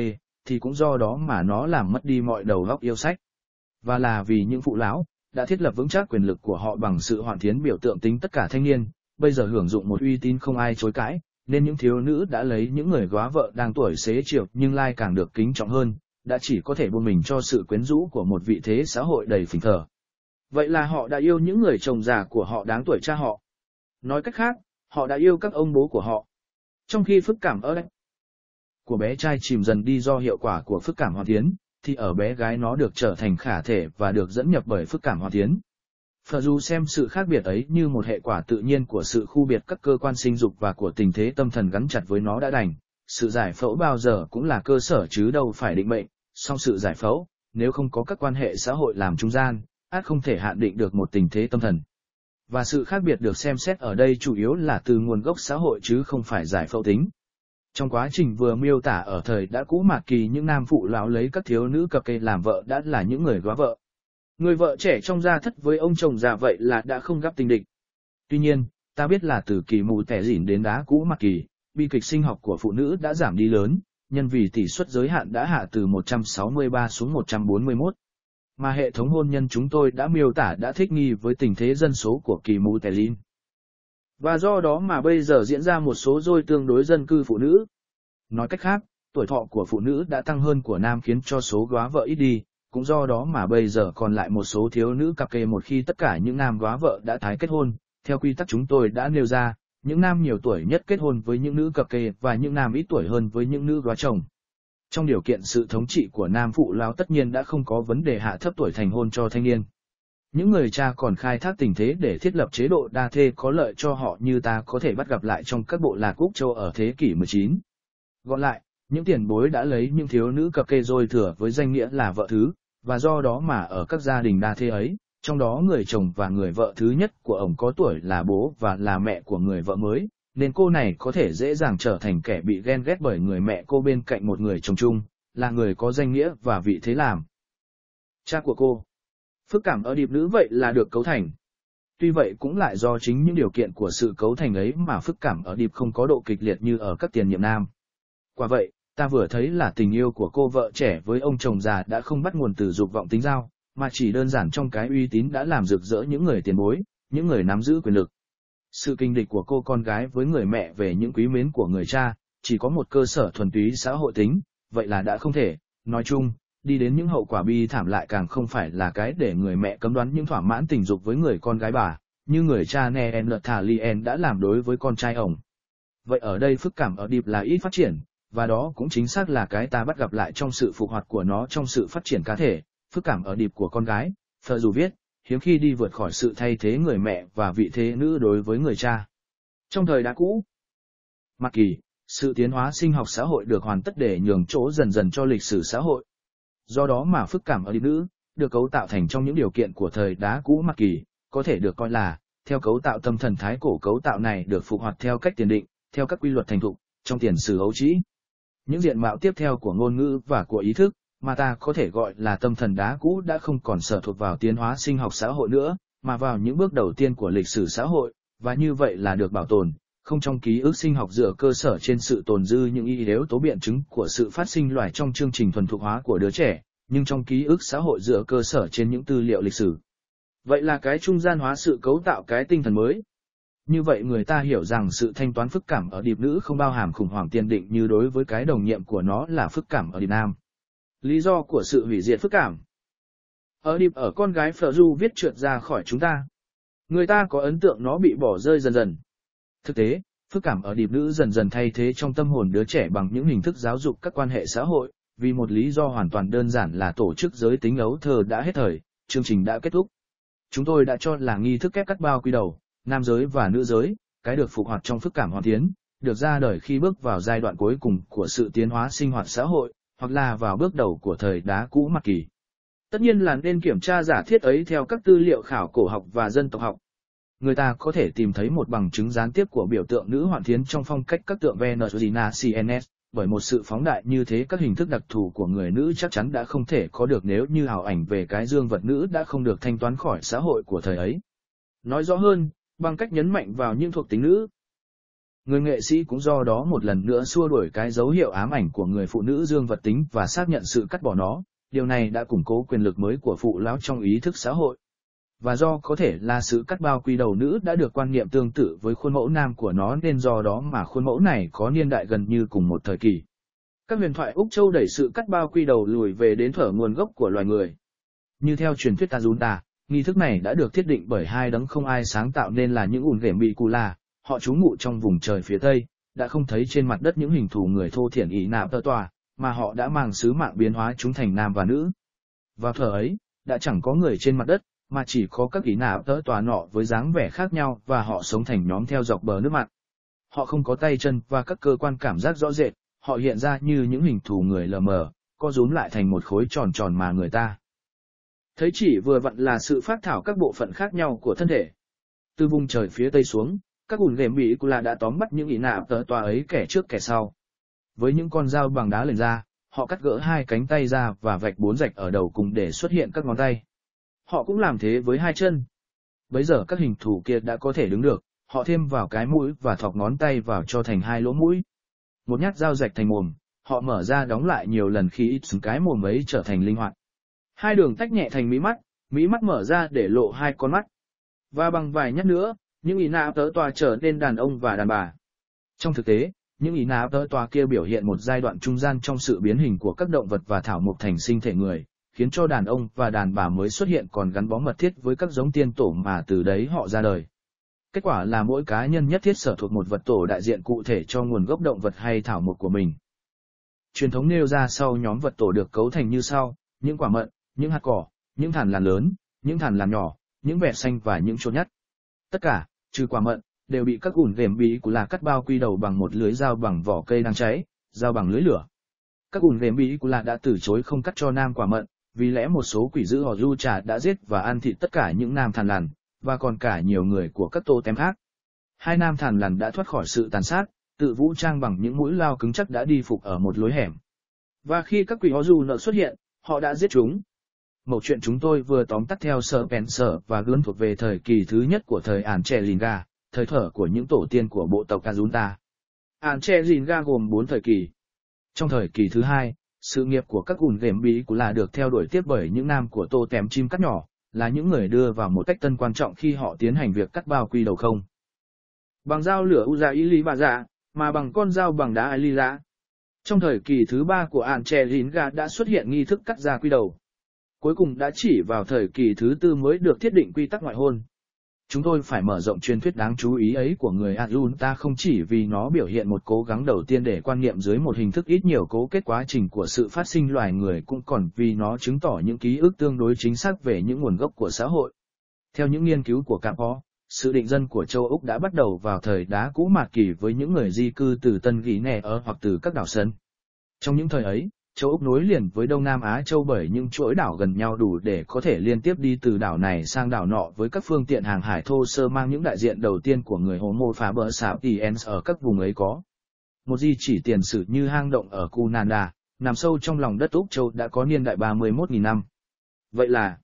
thì cũng do đó mà nó làm mất đi mọi đầu óc yêu sách. Và là vì những phụ lão đã thiết lập vững chắc quyền lực của họ bằng sự hoàn thiện biểu tượng tính tất cả thanh niên, bây giờ hưởng dụng một uy tín không ai chối cãi, nên những thiếu nữ đã lấy những người góa vợ đang tuổi xế chiều nhưng lai càng được kính trọng hơn, đã chỉ có thể buông mình cho sự quyến rũ của một vị thế xã hội đầy phình thở. Vậy là họ đã yêu những người chồng già của họ đáng tuổi cha họ. Nói cách khác, họ đã yêu các ông bố của họ. Trong khi phức cảm ở đây của bé trai chìm dần đi do hiệu quả của phức cảm hoàn tiến, thì ở bé gái nó được trở thành khả thể và được dẫn nhập bởi phức cảm hoàn tiến. Phở dù xem sự khác biệt ấy như một hệ quả tự nhiên của sự khu biệt các cơ quan sinh dục và của tình thế tâm thần gắn chặt với nó đã đành, sự giải phẫu bao giờ cũng là cơ sở chứ đâu phải định mệnh, song sự giải phẫu, nếu không có các quan hệ xã hội làm trung gian, ắt không thể hạn định được một tình thế tâm thần. Và sự khác biệt được xem xét ở đây chủ yếu là từ nguồn gốc xã hội chứ không phải giải phẫu tính. Trong quá trình vừa miêu tả ở thời đã cũ mạt kỳ, những nam phụ lão lấy các thiếu nữ cập kê làm vợ đã là những người góa vợ. Người vợ trẻ trong gia thất với ông chồng già vậy là đã không gặp tình địch. Tuy nhiên, ta biết là từ kỳ mù tẻ dỉn đến đá cũ mạt kỳ, bi kịch sinh học của phụ nữ đã giảm đi lớn, nhân vì tỷ suất giới hạn đã hạ từ 163 xuống 141. Mà hệ thống hôn nhân chúng tôi đã miêu tả đã thích nghi với tình thế dân số của kỳ mù tẻ dỉn. Và do đó mà bây giờ diễn ra một số dôi tương đối dân cư phụ nữ. Nói cách khác, tuổi thọ của phụ nữ đã tăng hơn của nam khiến cho số góa vợ ít đi, cũng do đó mà bây giờ còn lại một số thiếu nữ cặp kê một khi tất cả những nam góa vợ đã tái kết hôn. Theo quy tắc chúng tôi đã nêu ra, những nam nhiều tuổi nhất kết hôn với những nữ cặp kê và những nam ít tuổi hơn với những nữ góa chồng. Trong điều kiện sự thống trị của nam phụ lão tất nhiên đã không có vấn đề hạ thấp tuổi thành hôn cho thanh niên. Những người cha còn khai thác tình thế để thiết lập chế độ đa thê có lợi cho họ như ta có thể bắt gặp lại trong các bộ lạc Úc Châu ở thế kỷ 19. Gọn lại, những tiền bối đã lấy những thiếu nữ cập kê dôi thừa với danh nghĩa là vợ thứ, và do đó mà ở các gia đình đa thê ấy, trong đó người chồng và người vợ thứ nhất của ông có tuổi là bố và là mẹ của người vợ mới, nên cô này có thể dễ dàng trở thành kẻ bị ghen ghét bởi người mẹ cô bên cạnh một người chồng chung, là người có danh nghĩa và vị thế làm cha của cô. Phức cảm ở điệp nữ vậy là được cấu thành. Tuy vậy cũng lại do chính những điều kiện của sự cấu thành ấy mà phức cảm ở điệp không có độ kịch liệt như ở các tiền nhiệm nam. Quả vậy, ta vừa thấy là tình yêu của cô vợ trẻ với ông chồng già đã không bắt nguồn từ dục vọng tính giao, mà chỉ đơn giản trong cái uy tín đã làm rực rỡ những người tiền bối, những người nắm giữ quyền lực. Sự kinh địch của cô con gái với người mẹ về những quý mến của người cha, chỉ có một cơ sở thuần túy xã hội tính, vậy là đã không thể, nói chung, đi đến những hậu quả bi thảm lại càng không phải là cái để người mẹ cấm đoán những thỏa mãn tình dục với người con gái bà, như người cha Neanderthalian đã làm đối với con trai ổng. Vậy ở đây phức cảm ở điệp là ít phát triển, và đó cũng chính xác là cái ta bắt gặp lại trong sự phục hoạt của nó trong sự phát triển cá thể, phức cảm ở điệp của con gái. Phở dù viết, hiếm khi đi vượt khỏi sự thay thế người mẹ và vị thế nữ đối với người cha. Trong thời đã cũ, Mạc Kỳ, sự tiến hóa sinh học xã hội được hoàn tất để nhường chỗ dần dần cho lịch sử xã hội. Do đó mà phức cảm ở điệp nữ, được cấu tạo thành trong những điều kiện của thời đá cũ Mạc Kỳ, có thể được coi là, theo cấu tạo tâm thần thái cổ cấu tạo này được phục hoạt theo cách tiền định, theo các quy luật thành thục, trong tiền sử ấu trĩ. Những diện mạo tiếp theo của ngôn ngữ và của ý thức, mà ta có thể gọi là tâm thần đá cũ đã không còn sở thuộc vào tiến hóa sinh học xã hội nữa, mà vào những bước đầu tiên của lịch sử xã hội, và như vậy là được bảo tồn, không trong ký ức sinh học dựa cơ sở trên sự tồn dư những yếu tố biện chứng của sự phát sinh loài trong chương trình thuần thục hóa của đứa trẻ, nhưng trong ký ức xã hội dựa cơ sở trên những tư liệu lịch sử. Vậy là cái trung gian hóa sự cấu tạo cái tinh thần mới. Như vậy người ta hiểu rằng sự thanh toán phức cảm ở điệp nữ không bao hàm khủng hoảng tiền định như đối với cái đồng nhiệm của nó là phức cảm ở điệp nam. Lý do của sự hủy diệt phức cảm ở điệp ở con gái Phở Du viết trượt ra khỏi chúng ta. Người ta có ấn tượng nó bị bỏ rơi dần dần. Thực tế, phức cảm ở điệp nữ dần dần thay thế trong tâm hồn đứa trẻ bằng những hình thức giáo dục các quan hệ xã hội, vì một lý do hoàn toàn đơn giản là tổ chức giới tính ấu thơ đã hết thời, chương trình đã kết thúc. Chúng tôi đã cho là nghi thức kép cắt bao quy đầu, nam giới và nữ giới, cái được phục hoạt trong phức cảm hoàn tiến, được ra đời khi bước vào giai đoạn cuối cùng của sự tiến hóa sinh hoạt xã hội, hoặc là vào bước đầu của thời đá cũ Mạc Kỳ. Tất nhiên là nên kiểm tra giả thiết ấy theo các tư liệu khảo cổ học và dân tộc học. Người ta có thể tìm thấy một bằng chứng gián tiếp của biểu tượng nữ hoàn thiến trong phong cách các tượng Venezuela CNS, bởi một sự phóng đại như thế các hình thức đặc thù của người nữ chắc chắn đã không thể có được nếu như ảo ảnh về cái dương vật nữ đã không được thanh toán khỏi xã hội của thời ấy. Nói rõ hơn, bằng cách nhấn mạnh vào những thuộc tính nữ. Người nghệ sĩ cũng do đó một lần nữa xua đuổi cái dấu hiệu ám ảnh của người phụ nữ dương vật tính và xác nhận sự cắt bỏ nó, điều này đã củng cố quyền lực mới của phụ lão trong ý thức xã hội. Và do có thể là sự cắt bao quy đầu nữ đã được quan niệm tương tự với khuôn mẫu nam của nó nên do đó mà khuôn mẫu này có niên đại gần như cùng một thời kỳ. Các huyền thoại Úc Châu đẩy sự cắt bao quy đầu lùi về đến thuở nguồn gốc của loài người. Như theo truyền thuyết Tajunta, nghi thức này đã được thiết định bởi hai đấng không ai sáng tạo nên là những ùn ghềm bị cù là, họ trú ngụ trong vùng trời phía Tây, đã không thấy trên mặt đất những hình thù người thô thiển ỷ nạp tơ tòa, mà họ đã mang sứ mạng biến hóa chúng thành nam và nữ. Vào thời ấy, đã chẳng có người trên mặt đất, mà chỉ có các ỷ nạp tơ tòa nọ với dáng vẻ khác nhau và họ sống thành nhóm theo dọc bờ nước mặn. Họ không có tay chân và các cơ quan cảm giác rõ rệt, họ hiện ra như những hình thù người lờ mờ, co rúm lại thành một khối tròn tròn mà người ta thấy chỉ vừa vặn là sự phác thảo các bộ phận khác nhau của thân thể. Từ vùng trời phía Tây xuống, các ùn ghềm bị cù là đã tóm bắt những ỷ nạp tơ tòa ấy kẻ trước kẻ sau. Với những con dao bằng đá lên ra, họ cắt gỡ hai cánh tay ra và vạch 4 rạch ở đầu cùng để xuất hiện các ngón tay. Họ cũng làm thế với hai chân. Bấy giờ các hình thù kia đã có thể đứng được, họ thêm vào cái mũi và thọc ngón tay vào cho thành hai lỗ mũi. Một nhát dao rạch thành mồm, họ mở ra đóng lại nhiều lần khi ít cái mồm ấy trở thành linh hoạt. Hai đường tách nhẹ thành mí mắt mở ra để lộ hai con mắt. Và bằng vài nhát nữa, những ỷ nạp tơ tòa trở nên đàn ông và đàn bà. Trong thực tế, những ỷ nạp tơ tòa kia biểu hiện một giai đoạn trung gian trong sự biến hình của các động vật và thảo mộc thành sinh thể người, khiến cho đàn ông và đàn bà mới xuất hiện còn gắn bó mật thiết với các giống tiên tổ mà từ đấy họ ra đời. Kết quả là mỗi cá nhân nhất thiết sở thuộc một vật tổ đại diện cụ thể cho nguồn gốc động vật hay thảo mộc của mình. Truyền thống nêu ra sau nhóm vật tổ được cấu thành như sau: những quả mận, những hạt cỏ, những thản làn lớn, những thản làn nhỏ, những vẹt xanh và những chốt nhắt. Tất cả, trừ quả mận, đều bị các ùn ghềm bí cù là cắt bao quy đầu bằng một lưới dao bằng vỏ cây đang cháy, dao bằng lưới lửa. Các ùn ghềm bí cù là đã từ chối không cắt cho nam quả mận, vì lẽ một số quỷ dữ họ du trà đã giết và ăn thịt tất cả những nam thản làn, và còn cả nhiều người của các tô tém khác. Hai nam thản làn đã thoát khỏi sự tàn sát, tự vũ trang bằng những mũi lao cứng chắc đã đi phục ở một lối hẻm. Và khi các quỷ họ du nợ xuất hiện, họ đã giết chúng. Mẩu chuyện chúng tôi vừa tóm tắt theo Spencer và Gunn thuộc về thời kỳ thứ nhất của thời Anchelinga, thời thở của những tổ tiên của bộ tộc Kazunta. Anchelinga gồm 4 thời kỳ. Trong thời kỳ thứ hai, sự nghiệp của các ùn ghềm bí cù là được theo đuổi tiếp bởi những nam của tô tém chim cắt nhỏ, là những người đưa vào một cách tân quan trọng khi họ tiến hành việc cắt bao quy đầu không bằng dao lửa Uzaili bà dạ, mà bằng con dao bằng đá Alila. Trong thời kỳ thứ ba của Anchelinga đã xuất hiện nghi thức cắt da quy đầu. Cuối cùng đã chỉ vào thời kỳ thứ tư mới được thiết định quy tắc ngoại hôn. Chúng tôi phải mở rộng truyền thuyết đáng chú ý ấy của người Ajunta không chỉ vì nó biểu hiện một cố gắng đầu tiên để quan niệm dưới một hình thức ít nhiều cố kết quá trình của sự phát sinh loài người, cũng còn vì nó chứng tỏ những ký ức tương đối chính xác về những nguồn gốc của xã hội. Theo những nghiên cứu của Capo, sự định dân của châu Úc đã bắt đầu vào thời đá cũ mạt kỳ với những người di cư từ Tân Guinea hoặc từ các đảo Sân. Trong những thời ấy, châu Úc nối liền với Đông Nam Á Châu bởi những chuỗi đảo gần nhau đủ để có thể liên tiếp đi từ đảo này sang đảo nọ với các phương tiện hàng hải thô sơ mang những đại diện đầu tiên của người Homo sapiens ở các vùng ấy có. Một di chỉ tiền sử như hang động ở Cunanda, nằm sâu trong lòng đất Úc Châu đã có niên đại 31.000 năm. Vậy là,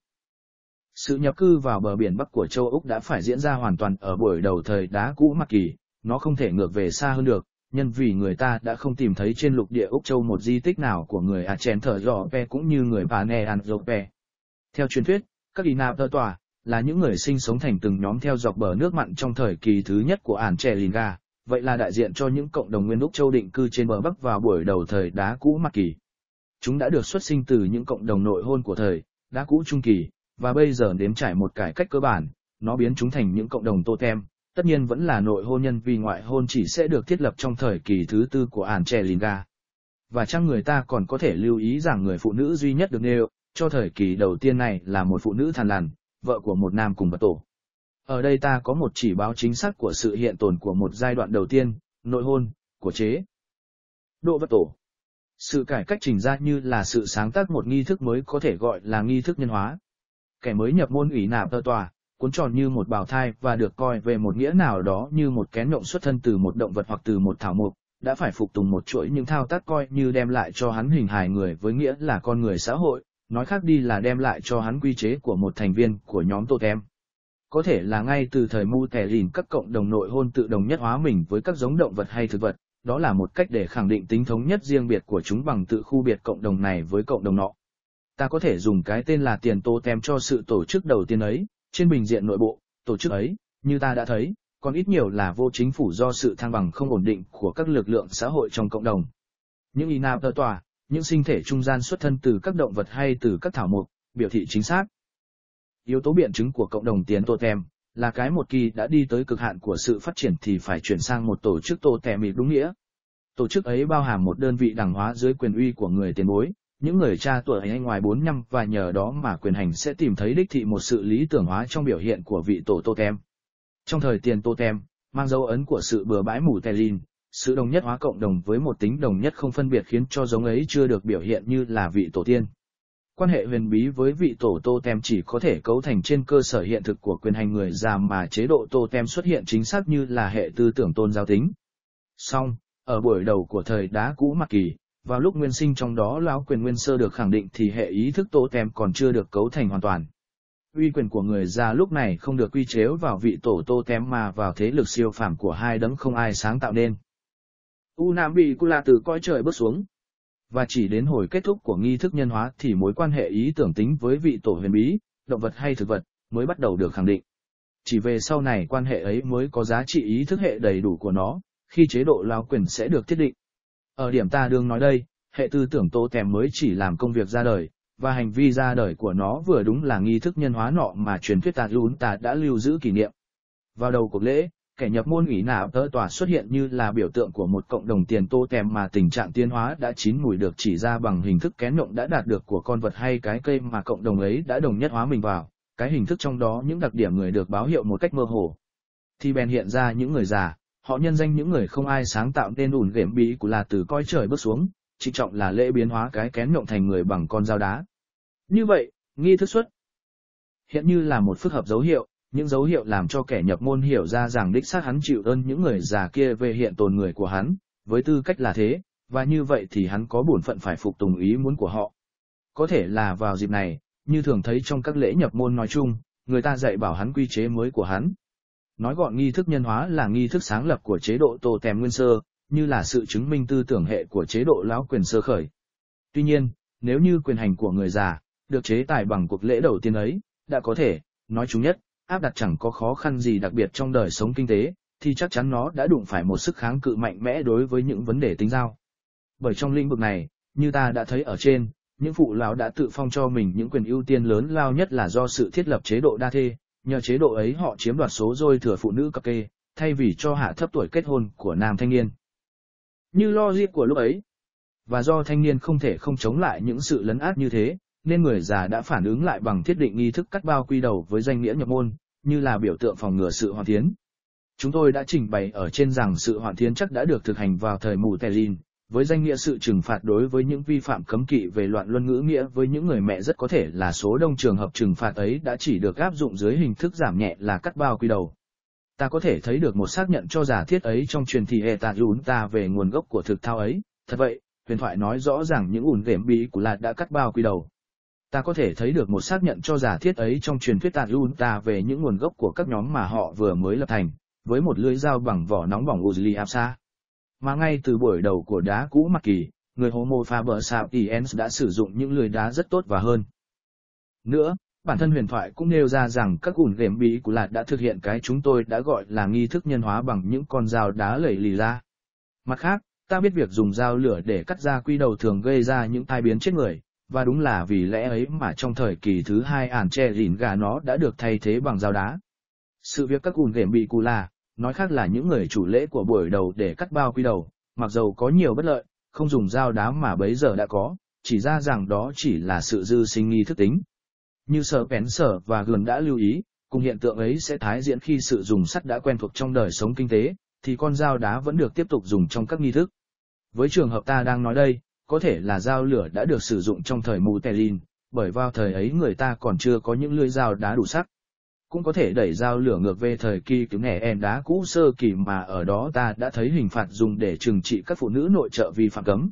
sự nhập cư vào bờ biển Bắc của châu Úc đã phải diễn ra hoàn toàn ở buổi đầu thời đá cũ mạt kỳ, nó không thể ngược về xa hơn được. Nhân vì người ta đã không tìm thấy trên lục địa Úc Châu một di tích nào của người Achenthorpe cũng như người Paneanthrope. Theo truyền thuyết, các Inap tơ tòa là những người sinh sống thành từng nhóm theo dọc bờ nước mặn trong thời kỳ thứ nhất của Anchelinga, vậy là đại diện cho những cộng đồng nguyên Úc Châu định cư trên bờ Bắc vào buổi đầu thời đá cũ mạt kỳ. Chúng đã được xuất sinh từ những cộng đồng nội hôn của thời đá cũ trung kỳ, và bây giờ nếm trải một cải cách cơ bản, nó biến chúng thành những cộng đồng totem. Tất nhiên vẫn là nội hôn nhân vì ngoại hôn chỉ sẽ được thiết lập trong thời kỳ thứ tư của Anchelinga. Và chăng người ta còn có thể lưu ý rằng người phụ nữ duy nhất được nêu cho thời kỳ đầu tiên này là một phụ nữ thàn lằn, vợ của một nam cùng vật tổ. Ở đây ta có một chỉ báo chính xác của sự hiện tồn của một giai đoạn đầu tiên, nội hôn, của chế độ vật tổ. Sự cải cách trình ra như là sự sáng tác một nghi thức mới có thể gọi là nghi thức nhân hóa. Kẻ mới nhập môn ủy nạp tơ tòa, cuốn tròn như một bào thai và được coi về một nghĩa nào đó như một kén nhộng xuất thân từ một động vật hoặc từ một thảo mộc, đã phải phục tùng một chuỗi những thao tác coi như đem lại cho hắn hình hài người với nghĩa là con người xã hội, nói khác đi là đem lại cho hắn quy chế của một thành viên của nhóm totem. có thể là ngay từ thời Mu Tè Lìn các cộng đồng nội hôn tự đồng nhất hóa mình với các giống động vật hay thực vật, đó là một cách để khẳng định tính thống nhất riêng biệt của chúng bằng tự khu biệt cộng đồng này với cộng đồng nọ. Ta có thể dùng cái tên là tiền totem cho sự tổ chức đầu tiên ấy, trên bình diện nội bộ, tổ chức ấy, như ta đã thấy, còn ít nhiều là vô chính phủ do sự thăng bằng không ổn định của các lực lượng xã hội trong cộng đồng. Những inaptòa, những sinh thể trung gian xuất thân từ các động vật hay từ các thảo mộc, biểu thị chính xác. Yếu tố biện chứng của cộng đồng tiền totem là cái một kỳ đã đi tới cực hạn của sự phát triển thì phải chuyển sang một tổ chức totem đúng nghĩa. Tổ chức ấy bao hàm một đơn vị đẳng hóa dưới quyền uy của người tiền bối, những người cha tuổi hay ngoài 45 và nhờ đó mà quyền hành sẽ tìm thấy đích thị một sự lý tưởng hóa trong biểu hiện của vị tổ totem. Trong thời tiền totem, mang dấu ấn của sự bừa bãi mù Tè-lìn, sự đồng nhất hóa cộng đồng với một tính đồng nhất không phân biệt khiến cho giống ấy chưa được biểu hiện như là vị tổ tiên. Quan hệ huyền bí với vị tổ totem chỉ có thể cấu thành trên cơ sở hiện thực của quyền hành người già mà chế độ totem xuất hiện chính xác như là hệ tư tưởng tôn giáo tính. Song, ở buổi đầu của thời đá cũ Mạc Kỳ, vào lúc nguyên sinh trong đó lão quyền nguyên sơ được khẳng định thì hệ ý thức totem còn chưa được cấu thành hoàn toàn. Uy quyền của người già lúc này không được quy chiếu vào vị tổ totem mà vào thế lực siêu phàm của hai đấng không ai sáng tạo nên. Unambicula từ cõi trời bước xuống. Và chỉ đến hồi kết thúc của nghi thức nhân hóa thì mối quan hệ ý tưởng tính với vị tổ huyền bí, động vật hay thực vật, mới bắt đầu được khẳng định. Chỉ về sau này quan hệ ấy mới có giá trị ý thức hệ đầy đủ của nó, khi chế độ lao quyền sẽ được thiết định. Ở điểm ta đương nói đây, hệ tư tưởng totem mới chỉ làm công việc ra đời, và hành vi ra đời của nó vừa đúng là nghi thức nhân hóa nọ mà truyền thuyết ta đã lưu giữ kỷ niệm. Vào đầu cuộc lễ, kẻ nhập môn ủy nạp tơ tòa xuất hiện như là biểu tượng của một cộng đồng tiền totem mà tình trạng tiến hóa đã chín mùi được chỉ ra bằng hình thức kén nhộng đã đạt được của con vật hay cái cây mà cộng đồng ấy đã đồng nhất hóa mình vào, cái hình thức trong đó những đặc điểm người được báo hiệu một cách mơ hồ. Thì bèn hiện ra những người già, họ nhân danh những người không ai sáng tạo nên ủn ghệm bí của là từ cõi trời bước xuống, trịnh trọng là lễ biến hóa cái kén nhộng thành người bằng con dao đá. Như vậy, nghi thức xuất hiện như là một phức hợp dấu hiệu, những dấu hiệu làm cho kẻ nhập môn hiểu ra rằng đích xác hắn chịu ơn những người già kia về hiện tồn người của hắn, với tư cách là thế, và như vậy thì hắn có bổn phận phải phục tùng ý muốn của họ. Có thể là vào dịp này, như thường thấy trong các lễ nhập môn nói chung, người ta dạy bảo hắn quy chế mới của hắn. Nói gọn nghi thức nhân hóa là nghi thức sáng lập của chế độ totem nguyên sơ, như là sự chứng minh tư tưởng hệ của chế độ lão quyền sơ khởi. Tuy nhiên, nếu như quyền hành của người già, được chế tài bằng cuộc lễ đầu tiên ấy, đã có thể, nói chung nhất, áp đặt chẳng có khó khăn gì đặc biệt trong đời sống kinh tế, thì chắc chắn nó đã đụng phải một sức kháng cự mạnh mẽ đối với những vấn đề tính giao. Bởi trong lĩnh vực này, như ta đã thấy ở trên, những phụ lão đã tự phong cho mình những quyền ưu tiên lớn lao nhất là do sự thiết lập chế độ đa thê, nhờ chế độ ấy họ chiếm đoạt số dôi thừa phụ nữ cập kê, thay vì cho hạ thấp tuổi kết hôn của nam thanh niên. Như logic của lúc ấy, và do thanh niên không thể không chống lại những sự lấn át như thế, nên người già đã phản ứng lại bằng thiết định nghi thức cắt bao quy đầu với danh nghĩa nhập môn, như là biểu tượng phòng ngừa sự hoàn thiến. Chúng tôi đã trình bày ở trên rằng sự hoàn thiến chắc đã được thực hành vào thời mù Tè-lìn, với danh nghĩa sự trừng phạt đối với những vi phạm cấm kỵ về loạn luân ngữ nghĩa với những người mẹ rất có thể là số đông trường hợp trừng phạt ấy đã chỉ được áp dụng dưới hình thức giảm nhẹ là cắt bao quy đầu. Ta có thể thấy được một xác nhận cho giả thiết ấy trong truyền thị ta về nguồn gốc của thực thao ấy, thật vậy, huyền thoại nói rõ ràng những ủn ghệm bí của Lạt đã cắt bao quy đầu. Ta có thể thấy được một xác nhận cho giả thiết ấy trong truyền thuyết ta về những nguồn gốc của các nhóm mà họ vừa mới lập thành, với một lưỡi dao bằng vỏ nóng bỏng Uzli Apsa. Mà ngay từ buổi đầu của đá cũ Mạc Kỳ, người Homo faber sapiens đã sử dụng những lưỡi đá rất tốt và hơn. Nữa, bản thân huyền thoại cũng nêu ra rằng các ủn ghệm bí của Lạt đã thực hiện cái chúng tôi đã gọi là nghi thức nhân hóa bằng những con dao đá lẩy lì ra. Mặt khác, ta biết việc dùng dao lửa để cắt ra quy đầu thường gây ra những tai biến chết người, và đúng là vì lẽ ấy mà trong thời kỳ thứ hai ản tre rỉn gà nó đã được thay thế bằng dao đá. Sự việc các ủn ghệm bị cù là, nói khác là những người chủ lễ của buổi đầu để cắt bao quy đầu, mặc dầu có nhiều bất lợi, không dùng dao đá mà bấy giờ đã có, chỉ ra rằng đó chỉ là sự dư sinh nghi thức tính. Như Spencer và Gunn đã lưu ý, cùng hiện tượng ấy sẽ tái diễn khi sự dùng sắt đã quen thuộc trong đời sống kinh tế, thì con dao đá vẫn được tiếp tục dùng trong các nghi thức. Với trường hợp ta đang nói đây, có thể là dao lửa đã được sử dụng trong thời mù Tè-lìn, bởi vào thời ấy người ta còn chưa có những lưỡi dao đá đủ sắc. Cũng có thể đẩy dao lửa ngược về thời kỳ kiểu nẻ đá cũ sơ kỳ mà ở đó ta đã thấy hình phạt dùng để trừng trị các phụ nữ nội trợ vi phạm cấm.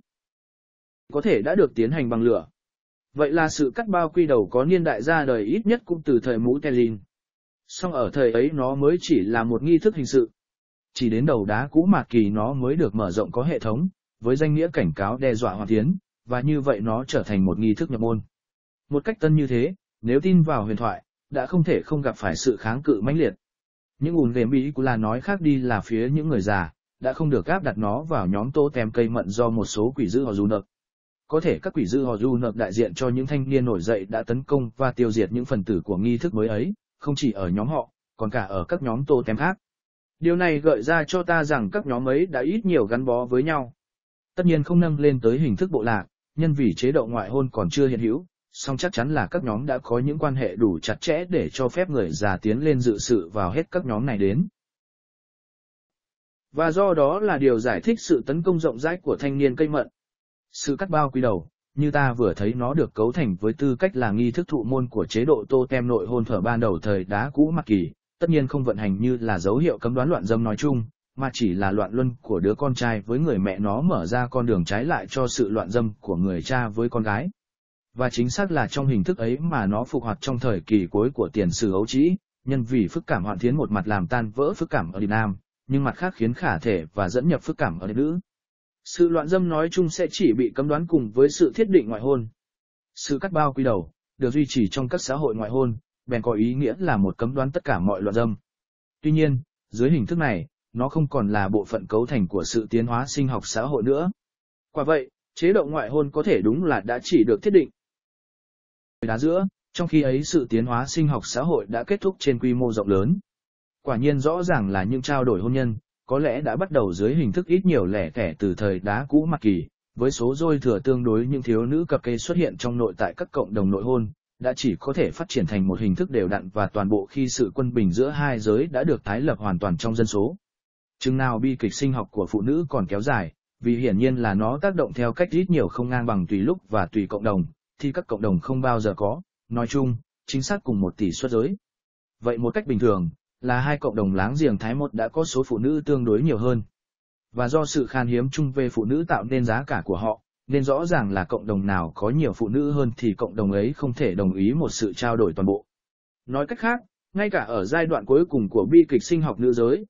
Có thể đã được tiến hành bằng lửa. Vậy là sự cắt bao quy đầu có niên đại ra đời ít nhất cũng từ thời mù Tè-lìn. Song ở thời ấy nó mới chỉ là một nghi thức hình sự. Chỉ đến đầu đá cũ Mạc Kỳ nó mới được mở rộng có hệ thống, với danh nghĩa cảnh cáo đe dọa Hoàn Thiến, và như vậy nó trở thành một nghi thức nhập môn. Một cách tân như thế, nếu tin vào huyền thoại, đã không thể không gặp phải sự kháng cự mãnh liệt. Những ùn ghém bí của là nói khác đi là phía những người già, đã không được áp đặt nó vào nhóm tô tem cây mận do một số quỷ dữ họ dù nợ. Có thể các quỷ dữ họ dù nợ đại diện cho những thanh niên nổi dậy đã tấn công và tiêu diệt những phần tử của nghi thức mới ấy, không chỉ ở nhóm họ, còn cả ở các nhóm tô tem khác. Điều này gợi ra cho ta rằng các nhóm ấy đã ít nhiều gắn bó với nhau. Tất nhiên không nâng lên tới hình thức bộ lạc, nhân vì chế độ ngoại hôn còn chưa hiện hữu, song chắc chắn là các nhóm đã có những quan hệ đủ chặt chẽ để cho phép người già tiến lên dự sự vào hết các nhóm này đến. Và do đó là điều giải thích sự tấn công rộng rãi của thanh niên cây mận. Sự cắt bao quy đầu, như ta vừa thấy nó được cấu thành với tư cách là nghi thức thụ môn của chế độ tô tem nội hôn thuở ban đầu thời đá cũ Mạc Kỳ, tất nhiên không vận hành như là dấu hiệu cấm đoán loạn dâm nói chung, mà chỉ là loạn luân của đứa con trai với người mẹ nó mở ra con đường trái lại cho sự loạn dâm của người cha với con gái. Và chính xác là trong hình thức ấy mà nó phục hoạt trong thời kỳ cuối của tiền sử Ấu Trĩ, nhân vì phức cảm Hoàn Thiến một mặt làm tan vỡ phức cảm ở Điệp Nam, nhưng mặt khác khiến khả thể và dẫn nhập phức cảm ở Điệp Nữ. Sự loạn dâm nói chung sẽ chỉ bị cấm đoán cùng với sự thiết định ngoại hôn. Sự cắt bao quy đầu, được duy trì trong các xã hội ngoại hôn, bèn có ý nghĩa là một cấm đoán tất cả mọi loạn dâm. Tuy nhiên, dưới hình thức này, nó không còn là bộ phận cấu thành của sự tiến hóa sinh học xã hội nữa. Quả vậy, chế độ ngoại hôn có thể đúng là đã chỉ được thiết định đá giữa, trong khi ấy sự tiến hóa sinh học xã hội đã kết thúc trên quy mô rộng lớn. Quả nhiên rõ ràng là những trao đổi hôn nhân, có lẽ đã bắt đầu dưới hình thức ít nhiều lẻ tẻ từ thời đá cũ Mạc Kỳ, với số dôi thừa tương đối những thiếu nữ cập kê xuất hiện trong nội tại các cộng đồng nội hôn, đã chỉ có thể phát triển thành một hình thức đều đặn và toàn bộ khi sự quân bình giữa hai giới đã được tái lập hoàn toàn trong dân số. Chừng nào bi kịch sinh học của phụ nữ còn kéo dài, vì hiển nhiên là nó tác động theo cách ít nhiều không ngang bằng tùy lúc và tùy cộng đồng, thì các cộng đồng không bao giờ có, nói chung, chính xác cùng một tỷ suất giới. Vậy một cách bình thường, là hai cộng đồng láng giềng Thái một đã có số phụ nữ tương đối nhiều hơn. Và do sự khan hiếm chung về phụ nữ tạo nên giá cả của họ, nên rõ ràng là cộng đồng nào có nhiều phụ nữ hơn thì cộng đồng ấy không thể đồng ý một sự trao đổi toàn bộ. Nói cách khác, ngay cả ở giai đoạn cuối cùng của bi kịch sinh học nữ giới,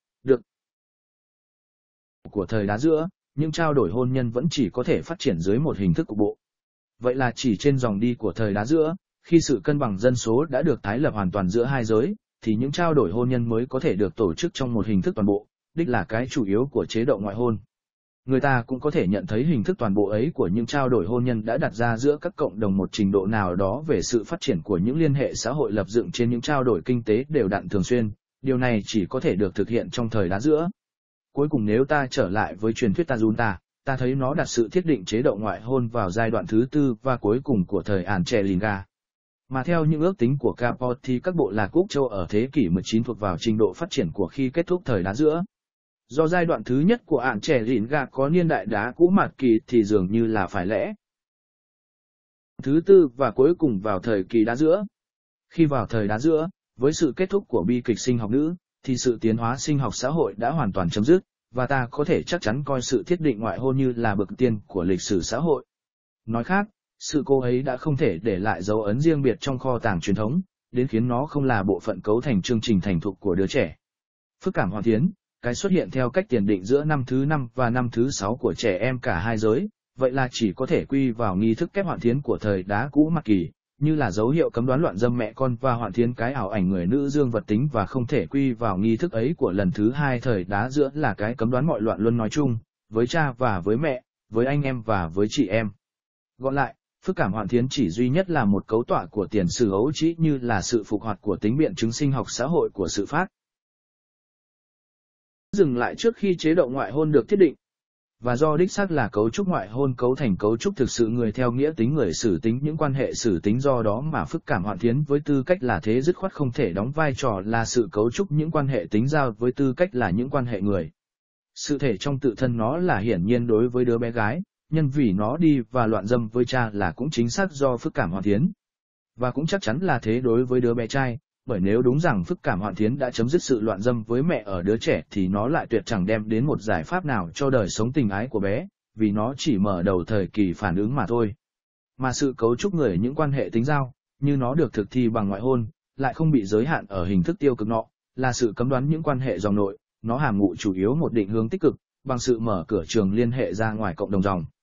của thời đá giữa, những trao đổi hôn nhân vẫn chỉ có thể phát triển dưới một hình thức cục bộ. Vậy là chỉ trên dòng đi của thời đá giữa, khi sự cân bằng dân số đã được tái lập hoàn toàn giữa hai giới, thì những trao đổi hôn nhân mới có thể được tổ chức trong một hình thức toàn bộ, đích là cái chủ yếu của chế độ ngoại hôn. Người ta cũng có thể nhận thấy hình thức toàn bộ ấy của những trao đổi hôn nhân đã đặt ra giữa các cộng đồng một trình độ nào đó về sự phát triển của những liên hệ xã hội lập dựng trên những trao đổi kinh tế đều đặn thường xuyên, điều này chỉ có thể được thực hiện trong thời đá giữa. Cuối cùng nếu ta trở lại với truyền thuyết Tajunta, ta thấy nó đặt sự thiết định chế độ ngoại hôn vào giai đoạn thứ tư và cuối cùng của thời Anchelinga. Mà theo những ước tính của Capot thì các bộ lạc Úc Châu ở thế kỷ 19 thuộc vào trình độ phát triển của khi kết thúc thời đá giữa. Do giai đoạn thứ nhất của Anchelinga có niên đại đá cũ Mạc Kỳ thì dường như là phải lẽ. Thứ tư và cuối cùng vào thời kỳ đá giữa. Khi vào thời đá giữa, với sự kết thúc của bi kịch sinh học nữ, thì sự tiến hóa sinh học xã hội đã hoàn toàn chấm dứt, và ta có thể chắc chắn coi sự thiết định ngoại hôn như là bậc tiên của lịch sử xã hội. Nói khác, sự cô ấy đã không thể để lại dấu ấn riêng biệt trong kho tàng truyền thống, đến khiến nó không là bộ phận cấu thành chương trình thành thục của đứa trẻ. Phức cảm Hoàn Thiến, cái xuất hiện theo cách tiền định giữa năm thứ 5 và năm thứ 6 của trẻ em cả hai giới, vậy là chỉ có thể quy vào nghi thức kép Hoàn Thiến của thời đá cũ Mạc Kỳ, như là dấu hiệu cấm đoán loạn dâm mẹ con và Hoàn Thiến cái ảo ảnh người nữ dương vật tính, và không thể quy vào nghi thức ấy của lần thứ hai thời đá giữa là cái cấm đoán mọi loạn luân nói chung, với cha và với mẹ, với anh em và với chị em. Gọn lại, phức cảm Hoàn Thiến chỉ duy nhất là một cấu tọa của tiền sử Ấu Trĩ, như là sự phục hoạt của tính biện chứng sinh học xã hội của sự phát. Dừng lại trước khi chế độ ngoại hôn được thiết định. Và do đích xác là cấu trúc ngoại hôn cấu thành cấu trúc thực sự người theo nghĩa tính người xử tính những quan hệ xử tính, do đó mà phức cảm Hoàn Thiến với tư cách là thế dứt khoát không thể đóng vai trò là sự cấu trúc những quan hệ tính giao với tư cách là những quan hệ người. Sự thể trong tự thân nó là hiển nhiên đối với đứa bé gái, nhân vì nó đi và loạn dâm với cha là cũng chính xác do phức cảm Hoàn Thiến. Và cũng chắc chắn là thế đối với đứa bé trai, bởi nếu đúng rằng phức cảm Hoàn Thiến đã chấm dứt sự loạn dâm với mẹ ở đứa trẻ thì nó lại tuyệt chẳng đem đến một giải pháp nào cho đời sống tình ái của bé, vì nó chỉ mở đầu thời kỳ phản ứng mà thôi. Mà sự cấu trúc người những quan hệ tính giao, như nó được thực thi bằng ngoại hôn, lại không bị giới hạn ở hình thức tiêu cực nọ, là sự cấm đoán những quan hệ dòng nội, nó hàm ngụ chủ yếu một định hướng tích cực, bằng sự mở cửa trường liên hệ ra ngoài cộng đồng dòng.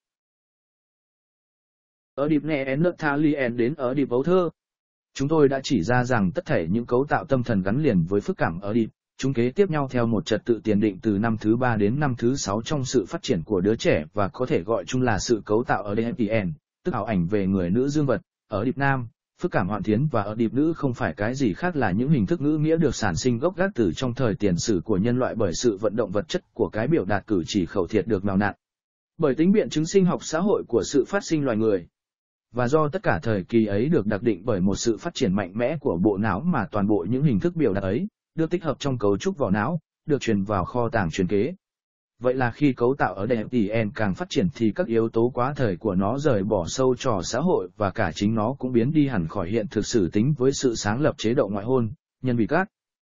Ở điệp nghe Nathalien đến ở điệp ấu thơ. Chúng tôi đã chỉ ra rằng tất thể những cấu tạo tâm thần gắn liền với phức cảm ở điệp, chúng kế tiếp nhau theo một trật tự tiền định từ năm thứ 3 đến năm thứ 6 trong sự phát triển của đứa trẻ và có thể gọi chung là sự cấu tạo ở DFTN, tức ảo ảnh về người nữ dương vật, ở điệp nam. Phức cảm hoạn thiến và ở điệp nữ không phải cái gì khác là những hình thức ngữ nghĩa được sản sinh gốc gác từ trong thời tiền sử của nhân loại bởi sự vận động vật chất của cái biểu đạt cử chỉ khẩu thiệt được nào nặn. Bởi tính biện chứng sinh học xã hội của sự phát sinh loài người. Và do tất cả thời kỳ ấy được đặc định bởi một sự phát triển mạnh mẽ của bộ não mà toàn bộ những hình thức biểu đạt ấy, được tích hợp trong cấu trúc vỏ não, được truyền vào kho tàng truyền kế. Vậy là khi cấu tạo ở DFTN càng phát triển thì các yếu tố quá thời của nó rời bỏ sâu trò xã hội và cả chính nó cũng biến đi hẳn khỏi hiện thực sử tính với sự sáng lập chế độ ngoại hôn, nhân vì các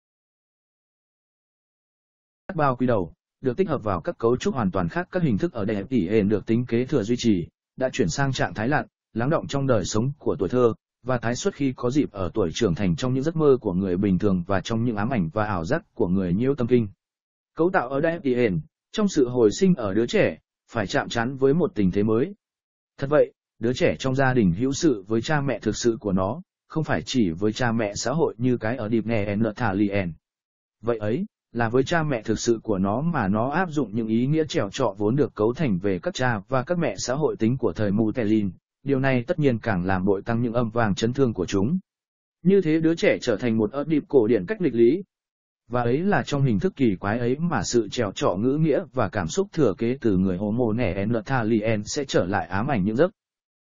bao quy đầu, được tích hợp vào các cấu trúc hoàn toàn khác các hình thức ở DFTN được tính kế thừa duy trì, đã chuyển sang trạng thái lặn, lắng đọng trong đời sống của tuổi thơ, và tái xuất khi có dịp ở tuổi trưởng thành trong những giấc mơ của người bình thường và trong những ám ảnh và ảo giác của người nhiễu tâm kinh. Cấu tạo ở DFTN, trong sự hồi sinh ở đứa trẻ, phải chạm trán với một tình thế mới. Thật vậy, đứa trẻ trong gia đình hữu sự với cha mẹ thực sự của nó, không phải chỉ với cha mẹ xã hội như cái ở điệp nghe Nathalien. Vậy ấy, là với cha mẹ thực sự của nó mà nó áp dụng những ý nghĩa trèo trọ vốn được cấu thành về các cha và các mẹ xã hội tính của thời Mutelin. Điều này tất nhiên càng làm bội tăng những âm vang chấn thương của chúng. Như thế đứa trẻ trở thành một ớt điệp cổ điển cách nghịch lý. Và ấy là trong hình thức kỳ quái ấy mà sự trèo trọ ngữ nghĩa và cảm xúc thừa kế từ người Homo Neanderthalien sẽ trở lại ám ảnh những giấc.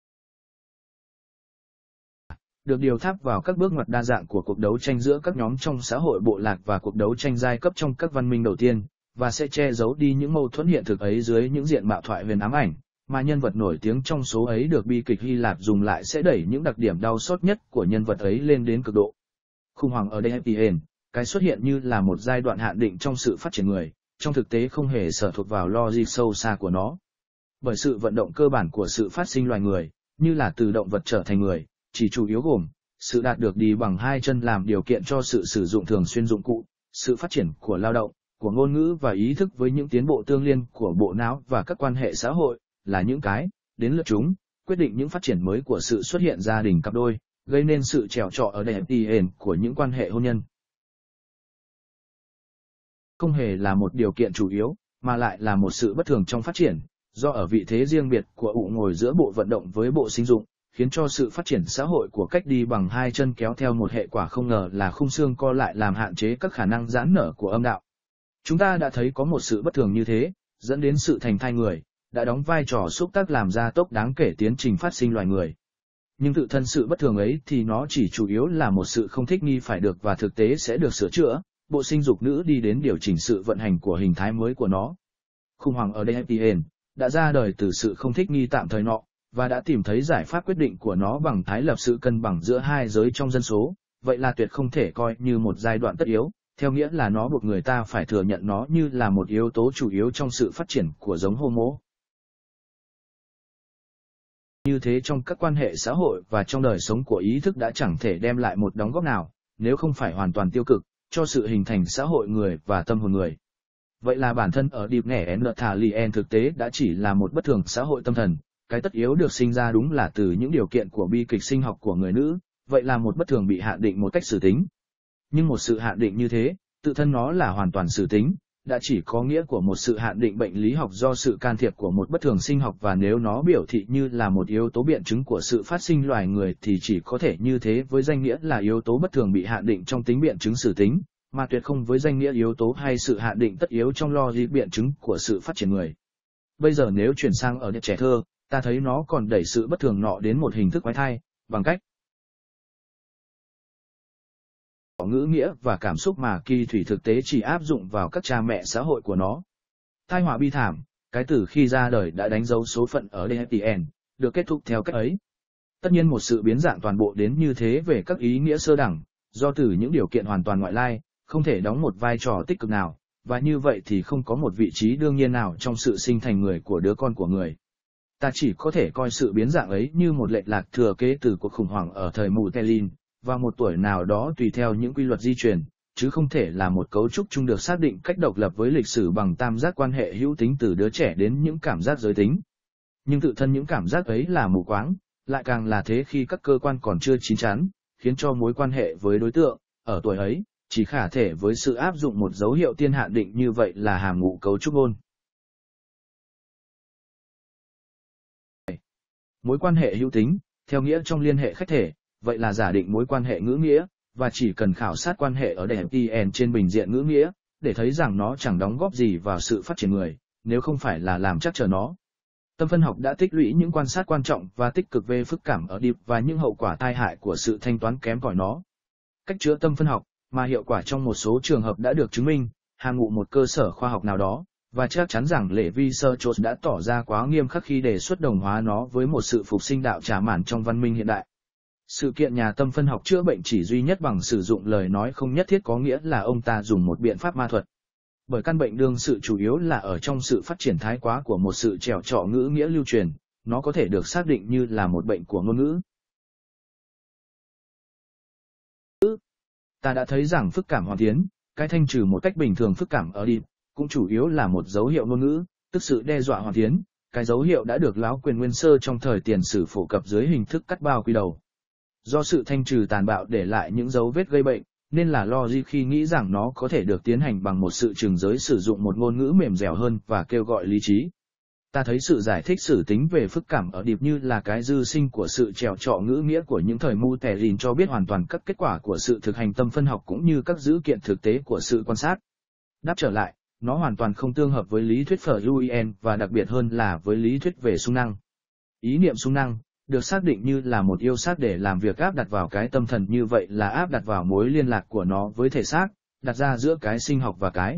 Được điều tháp vào các bước ngoặt đa dạng của cuộc đấu tranh giữa các nhóm trong xã hội bộ lạc và cuộc đấu tranh giai cấp trong các văn minh đầu tiên, và sẽ che giấu đi những mâu thuẫn hiện thực ấy dưới những diện mạo thoại huyền ám ảnh. Mà nhân vật nổi tiếng trong số ấy được bi kịch Hy Lạp dùng lại sẽ đẩy những đặc điểm đau xót nhất của nhân vật ấy lên đến cực độ. Khủng hoảng ở DFTN, cái xuất hiện như là một giai đoạn hạn định trong sự phát triển người, trong thực tế không hề sở thuộc vào logic sâu xa của nó. Bởi sự vận động cơ bản của sự phát sinh loài người, như là từ động vật trở thành người, chỉ chủ yếu gồm sự đạt được đi bằng hai chân làm điều kiện cho sự sử dụng thường xuyên dụng cụ, sự phát triển của lao động, của ngôn ngữ và ý thức với những tiến bộ tương liên của bộ não và các quan hệ xã hội, là những cái, đến lượt chúng, quyết định những phát triển mới của sự xuất hiện gia đình cặp đôi, gây nên sự trèo trọ ở DFTN của những quan hệ hôn nhân. Không hề là một điều kiện chủ yếu, mà lại là một sự bất thường trong phát triển, do ở vị thế riêng biệt của ụ ngồi giữa bộ vận động với bộ sinh dụng, khiến cho sự phát triển xã hội của cách đi bằng hai chân kéo theo một hệ quả không ngờ là khung xương co lại làm hạn chế các khả năng giãn nở của âm đạo. Chúng ta đã thấy có một sự bất thường như thế, dẫn đến sự thành thai người, đã đóng vai trò xúc tác làm gia tốc đáng kể tiến trình phát sinh loài người. Nhưng tự thân sự bất thường ấy thì nó chỉ chủ yếu là một sự không thích nghi phải được và thực tế sẽ được sửa chữa, bộ sinh dục nữ đi đến điều chỉnh sự vận hành của hình thái mới của nó. Khủng hoảng ở DFTN đã ra đời từ sự không thích nghi tạm thời nọ, và đã tìm thấy giải pháp quyết định của nó bằng tái lập sự cân bằng giữa hai giới trong dân số, vậy là tuyệt không thể coi như một giai đoạn tất yếu, theo nghĩa là nó buộc người ta phải thừa nhận nó như là một yếu tố chủ yếu trong sự phát triển của giống Homo. Như thế trong các quan hệ xã hội và trong đời sống của ý thức đã chẳng thể đem lại một đóng góp nào, nếu không phải hoàn toàn tiêu cực, cho sự hình thành xã hội người và tâm hồn người. Vậy là bản thân ở điệp nẻ Nathalien thực tế đã chỉ là một bất thường xã hội tâm thần, cái tất yếu được sinh ra đúng là từ những điều kiện của bi kịch sinh học của người nữ, vậy là một bất thường bị hạn định một cách sử tính. Nhưng một sự hạn định như thế, tự thân nó là hoàn toàn sử tính, đã chỉ có nghĩa của một sự hạn định bệnh lý học do sự can thiệp của một bất thường sinh học, và nếu nó biểu thị như là một yếu tố biện chứng của sự phát sinh loài người thì chỉ có thể như thế với danh nghĩa là yếu tố bất thường bị hạn định trong tính biện chứng sử tính, mà tuyệt không với danh nghĩa yếu tố hay sự hạn định tất yếu trong logic biện chứng của sự phát triển người. Bây giờ nếu chuyển sang ở trẻ thơ, ta thấy nó còn đẩy sự bất thường nọ đến một hình thức quái thai, bằng cách ngữ nghĩa và cảm xúc mà kỳ thủy thực tế chỉ áp dụng vào các cha mẹ xã hội của nó. Tai họa bi thảm, cái từ khi ra đời đã đánh dấu số phận ở DFTN, được kết thúc theo cách ấy. Tất nhiên một sự biến dạng toàn bộ đến như thế về các ý nghĩa sơ đẳng, do từ những điều kiện hoàn toàn ngoại lai, không thể đóng một vai trò tích cực nào, và như vậy thì không có một vị trí đương nhiên nào trong sự sinh thành người của đứa con của người. Ta chỉ có thể coi sự biến dạng ấy như một lệch lạc thừa kế từ cuộc khủng hoảng ở thời Mutelin, và một tuổi nào đó tùy theo những quy luật di truyền, chứ không thể là một cấu trúc chung được xác định cách độc lập với lịch sử bằng tam giác quan hệ hữu tính từ đứa trẻ đến những cảm giác giới tính. Nhưng tự thân những cảm giác ấy là mù quáng, lại càng là thế khi các cơ quan còn chưa chín chắn, khiến cho mối quan hệ với đối tượng, ở tuổi ấy, chỉ khả thể với sự áp dụng một dấu hiệu tiên hạn định như vậy là hàm ngụ cấu trúc ngôn. Mối quan hệ hữu tính, theo nghĩa trong liên hệ khách thể, vậy là giả định mối quan hệ ngữ nghĩa, và chỉ cần khảo sát quan hệ ở đệm TN trên bình diện ngữ nghĩa, để thấy rằng nó chẳng đóng góp gì vào sự phát triển người, nếu không phải là làm chắc trở nó. Tâm phân học đã tích lũy những quan sát quan trọng và tích cực về phức cảm ở điệp và những hậu quả tai hại của sự thanh toán kém cỏi nó. Cách chữa tâm phân học, mà hiệu quả trong một số trường hợp đã được chứng minh, hàm ngụ một cơ sở khoa học nào đó, và chắc chắn rằng Levi Strauss đã tỏ ra quá nghiêm khắc khi đề xuất đồng hóa nó với một sự phục sinh đạo trả mản trong văn minh hiện đại. Sự kiện nhà tâm phân học chữa bệnh chỉ duy nhất bằng sử dụng lời nói không nhất thiết có nghĩa là ông ta dùng một biện pháp ma thuật. Bởi căn bệnh đương sự chủ yếu là ở trong sự phát triển thái quá của một sự trèo trọ ngữ nghĩa lưu truyền, nó có thể được xác định như là một bệnh của ngôn ngữ. Ta đã thấy rằng phức cảm hoàn tiến, cái thanh trừ một cách bình thường phức cảm ở điệp, cũng chủ yếu là một dấu hiệu ngôn ngữ, tức sự đe dọa hoàn tiến, cái dấu hiệu đã được lão quyền nguyên sơ trong thời tiền sử phổ cập dưới hình thức cắt bao quy đầu. Do sự thanh trừ tàn bạo để lại những dấu vết gây bệnh, nên là logic khi nghĩ rằng nó có thể được tiến hành bằng một sự trừng giới sử dụng một ngôn ngữ mềm dẻo hơn và kêu gọi lý trí. Ta thấy sự giải thích sử tính về phức cảm ở điệp như là cái dư sinh của sự trèo trọ ngữ nghĩa của những thời mu tè rìn cho biết hoàn toàn các kết quả của sự thực hành tâm phân học cũng như các dữ kiện thực tế của sự quan sát. Đáp trở lại, nó hoàn toàn không tương hợp với lý thuyết Freud và đặc biệt hơn là với lý thuyết về xung năng. Ý niệm xung năng được xác định như là một yêu xác để làm việc áp đặt vào cái tâm thần, như vậy là áp đặt vào mối liên lạc của nó với thể xác, đặt ra giữa cái sinh học và cái.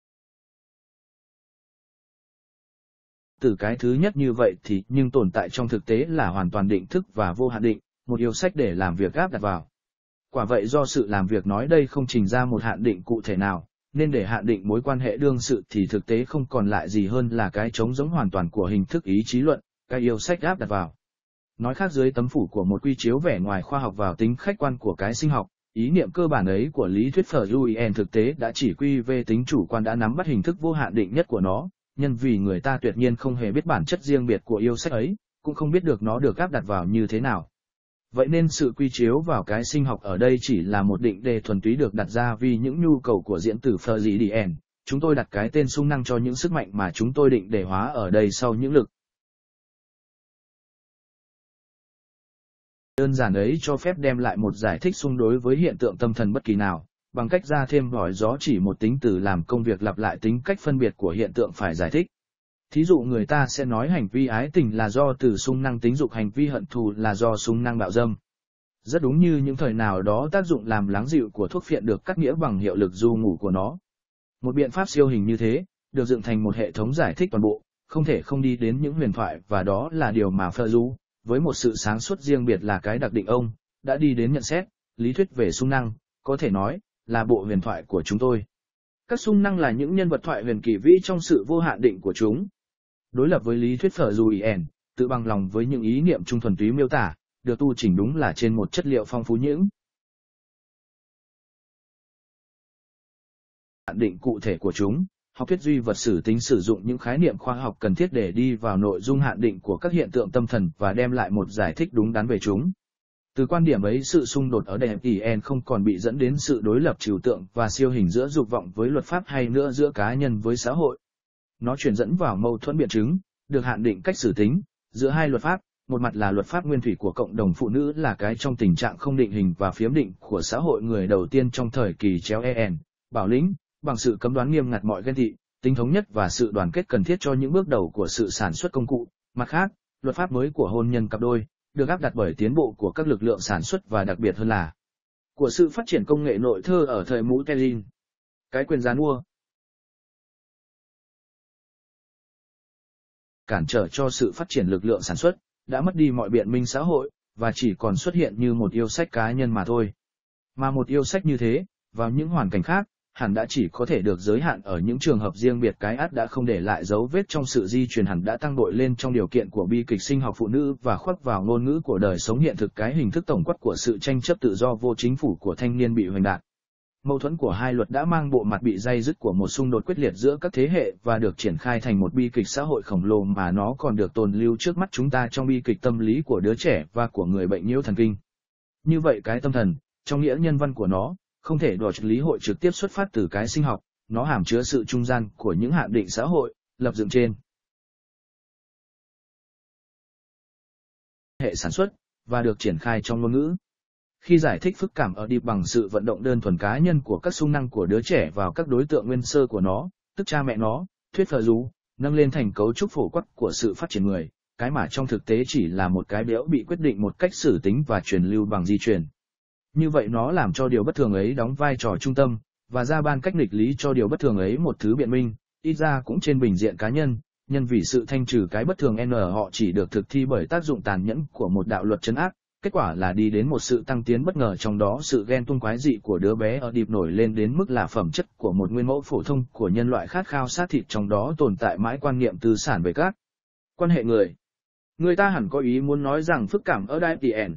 Từ cái thứ nhất như vậy thì nhưng tồn tại trong thực tế là hoàn toàn định thức và vô hạn định, một yêu sách để làm việc áp đặt vào. Quả vậy do sự làm việc nói đây không trình ra một hạn định cụ thể nào, nên để hạn định mối quan hệ đương sự thì thực tế không còn lại gì hơn là cái trống rỗng hoàn toàn của hình thức ý chí luận, cái yêu sách áp đặt vào. Nói khác, dưới tấm phủ của một quy chiếu vẻ ngoài khoa học vào tính khách quan của cái sinh học, ý niệm cơ bản ấy của lý thuyết Freud thực tế đã chỉ quy về tính chủ quan, đã nắm bắt hình thức vô hạn định nhất của nó, nhân vì người ta tuyệt nhiên không hề biết bản chất riêng biệt của yêu sách ấy, cũng không biết được nó được áp đặt vào như thế nào. Vậy nên sự quy chiếu vào cái sinh học ở đây chỉ là một định đề thuần túy được đặt ra vì những nhu cầu của diễn tử Freud. Chúng tôi đặt cái tên xung năng cho những sức mạnh mà chúng tôi định đề hóa ở đây sau những lực đơn giản ấy cho phép đem lại một giải thích xung đối với hiện tượng tâm thần bất kỳ nào, bằng cách ra thêm vòi gió chỉ một tính từ làm công việc lặp lại tính cách phân biệt của hiện tượng phải giải thích. Thí dụ người ta sẽ nói hành vi ái tình là do từ xung năng tính dục, hành vi hận thù là do xung năng bạo dâm. Rất đúng như những thời nào đó tác dụng làm lắng dịu của thuốc phiện được cắt nghĩa bằng hiệu lực du ngủ của nó. Một biện pháp siêu hình như thế, được dựng thành một hệ thống giải thích toàn bộ, không thể không đi đến những huyền thoại, và đó là điều mà Freud, với một sự sáng suốt riêng biệt là cái đặc định ông, đã đi đến nhận xét, lý thuyết về xung năng, có thể nói, là bộ huyền thoại của chúng tôi. Các xung năng là những nhân vật thoại huyền kỳ vĩ trong sự vô hạn định của chúng. Đối lập với lý thuyết Freud, tự bằng lòng với những ý niệm trung thuần túy miêu tả, được tu chỉnh đúng là trên một chất liệu phong phú những hạn định cụ thể của chúng. Học thuyết duy vật sử tính sử dụng những khái niệm khoa học cần thiết để đi vào nội dung hạn định của các hiện tượng tâm thần và đem lại một giải thích đúng đắn về chúng. Từ quan điểm ấy, sự xung đột ở DMTN không còn bị dẫn đến sự đối lập trừu tượng và siêu hình giữa dục vọng với luật pháp hay nữa giữa cá nhân với xã hội. Nó chuyển dẫn vào mâu thuẫn biện chứng, được hạn định cách xử tính, giữa hai luật pháp, một mặt là luật pháp nguyên thủy của cộng đồng phụ nữ là cái trong tình trạng không định hình và phiếm định của xã hội người đầu tiên trong thời kỳ chéo bảo lĩnh, bằng sự cấm đoán nghiêm ngặt mọi ghen tị, tính thống nhất và sự đoàn kết cần thiết cho những bước đầu của sự sản xuất công cụ. Mặt khác, luật pháp mới của hôn nhân cặp đôi, được áp đặt bởi tiến bộ của các lực lượng sản xuất và đặc biệt hơn là của sự phát triển công nghệ nội thơ ở thời Mũ Telin. Cái quyền gián mua cản trở cho sự phát triển lực lượng sản xuất, đã mất đi mọi biện minh xã hội, và chỉ còn xuất hiện như một yêu sách cá nhân mà thôi. Mà một yêu sách như thế, vào những hoàn cảnh khác, hẳn đã chỉ có thể được giới hạn ở những trường hợp riêng biệt, cái át đã không để lại dấu vết trong sự di truyền, hẳn đã tăng đội lên trong điều kiện của bi kịch sinh học phụ nữ và khoác vào ngôn ngữ của đời sống hiện thực cái hình thức tổng quát của sự tranh chấp tự do vô chính phủ của thanh niên bị hoành đạn. Mâu thuẫn của hai luật đã mang bộ mặt bị day dứt của một xung đột quyết liệt giữa các thế hệ và được triển khai thành một bi kịch xã hội khổng lồ mà nó còn được tồn lưu trước mắt chúng ta trong bi kịch tâm lý của đứa trẻ và của người bệnh nhiễu thần kinh. Như vậy cái tâm thần, trong nghĩa nhân văn của nó, không thể đòi lý hội trực tiếp xuất phát từ cái sinh học, nó hàm chứa sự trung gian của những hạn định xã hội, lập dựng trên hệ sản xuất, và được triển khai trong ngôn ngữ. Khi giải thích phức cảm ở điệp bằng sự vận động đơn thuần cá nhân của các xung năng của đứa trẻ vào các đối tượng nguyên sơ của nó, tức cha mẹ nó, thuyết phở rú, nâng lên thành cấu trúc phổ quát của sự phát triển người, cái mà trong thực tế chỉ là một cái béo bị quyết định một cách sử tính và truyền lưu bằng di truyền. Như vậy nó làm cho điều bất thường ấy đóng vai trò trung tâm, và ra ban cách nghịch lý cho điều bất thường ấy một thứ biện minh, ít ra cũng trên bình diện cá nhân, nhân vì sự thanh trừ cái bất thường N họ chỉ được thực thi bởi tác dụng tàn nhẫn của một đạo luật trấn áp, kết quả là đi đến một sự tăng tiến bất ngờ trong đó sự ghen tuông quái dị của đứa bé ở điệp nổi lên đến mức là phẩm chất của một nguyên mẫu phổ thông của nhân loại khát khao sát thịt, trong đó tồn tại mãi quan niệm tư sản về các quan hệ người. Người ta hẳn có ý muốn nói rằng phức cảm ở đây TN.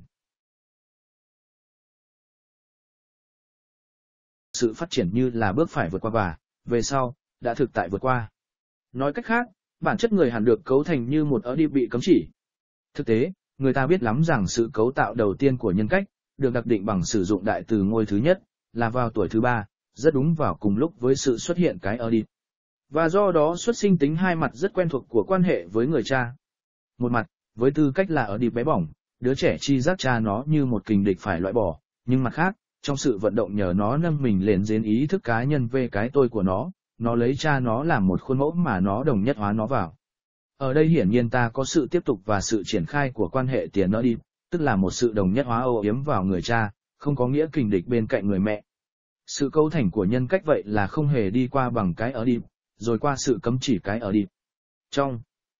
Sự phát triển như là bước phải vượt qua và, về sau, đã thực tại vượt qua. Nói cách khác, bản chất người hẳn được cấu thành như một ở điệp bị cấm chỉ. Thực tế, người ta biết lắm rằng sự cấu tạo đầu tiên của nhân cách, được đặc định bằng sử dụng đại từ ngôi thứ nhất, là vào tuổi thứ 3, rất đúng vào cùng lúc với sự xuất hiện cái ở điệp. Và do đó xuất sinh tính hai mặt rất quen thuộc của quan hệ với người cha. Một mặt, với tư cách là ở điệp bé bỏng, đứa trẻ chi giác cha nó như một kình địch phải loại bỏ, nhưng mặt khác, trong sự vận động nhờ nó nâng mình lên đến ý thức cá nhân về cái tôi của nó lấy cha nó làm một khuôn mẫu mà nó đồng nhất hóa nó vào. Ở đây hiển nhiên ta có sự tiếp tục và sự triển khai của quan hệ tiền nó đi, tức là một sự đồng nhất hóa âu yếm vào người cha, không có nghĩa kình địch bên cạnh người mẹ. Sự cấu thành của nhân cách vậy là không hề đi qua bằng cái ở đi, rồi qua sự cấm chỉ cái ở đi. Trong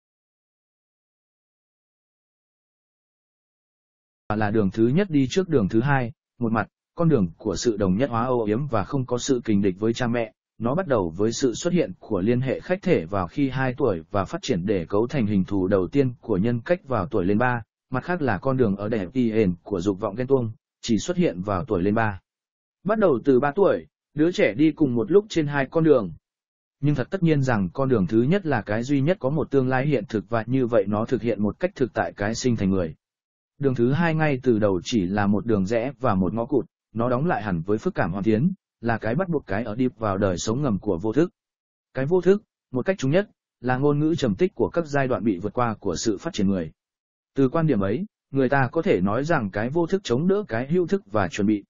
là đường thứ nhất đi trước đường thứ hai, một mặt, con đường của sự đồng nhất hóa âu yếm và không có sự kình địch với cha mẹ, nó bắt đầu với sự xuất hiện của liên hệ khách thể vào khi 2 tuổi và phát triển để cấu thành hình thù đầu tiên của nhân cách vào tuổi lên 3, mặt khác là con đường ở đẹp TN của dục vọng ghen tuông, chỉ xuất hiện vào tuổi lên 3. Bắt đầu từ 3 tuổi, đứa trẻ đi cùng một lúc trên 2 con đường. Nhưng thật tất nhiên rằng con đường thứ nhất là cái duy nhất có một tương lai hiện thực và như vậy nó thực hiện một cách thực tại cái sinh thành người. Đường thứ hai ngay từ đầu chỉ là một đường rẽ và một ngõ cụt, nó đóng lại hẳn với phức cảm hoàn tiến, là cái bắt buộc cái ở điệp vào đời sống ngầm của vô thức. Cái vô thức, một cách chung nhất, là ngôn ngữ trầm tích của các giai đoạn bị vượt qua của sự phát triển người. Từ quan điểm ấy, người ta có thể nói rằng cái vô thức chống đỡ cái hữu thức và chuẩn bị.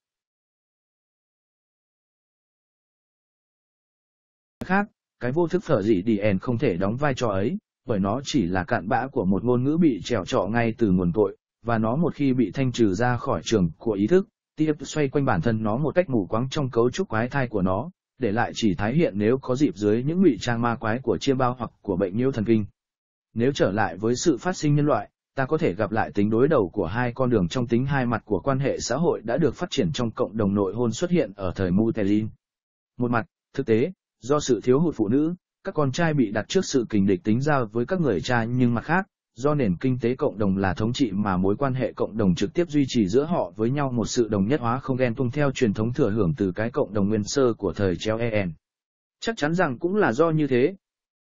Khác, cái vô thức phở dị DN không thể đóng vai trò ấy, bởi nó chỉ là cạn bã của một ngôn ngữ bị trèo trọ ngay từ nguồn cội, và nó một khi bị thanh trừ ra khỏi trường của ý thức, tiếp xoay quanh bản thân nó một cách mù quáng trong cấu trúc quái thai của nó, để lại chỉ tái hiện nếu có dịp dưới những ngụy trang ma quái của chiêm bao hoặc của bệnh nhiễu thần kinh. Nếu trở lại với sự phát sinh nhân loại, ta có thể gặp lại tính đối đầu của hai con đường trong tính hai mặt của quan hệ xã hội đã được phát triển trong cộng đồng nội hôn xuất hiện ở thời Mutelin. Một mặt, thực tế, do sự thiếu hụt phụ nữ, các con trai bị đặt trước sự kình địch tính giao với các người cha, nhưng mặt khác, do nền kinh tế cộng đồng là thống trị mà mối quan hệ cộng đồng trực tiếp duy trì giữa họ với nhau một sự đồng nhất hóa không ghen tuông theo truyền thống thừa hưởng từ cái cộng đồng nguyên sơ của thời treo EN. Chắc chắn rằng cũng là do như thế.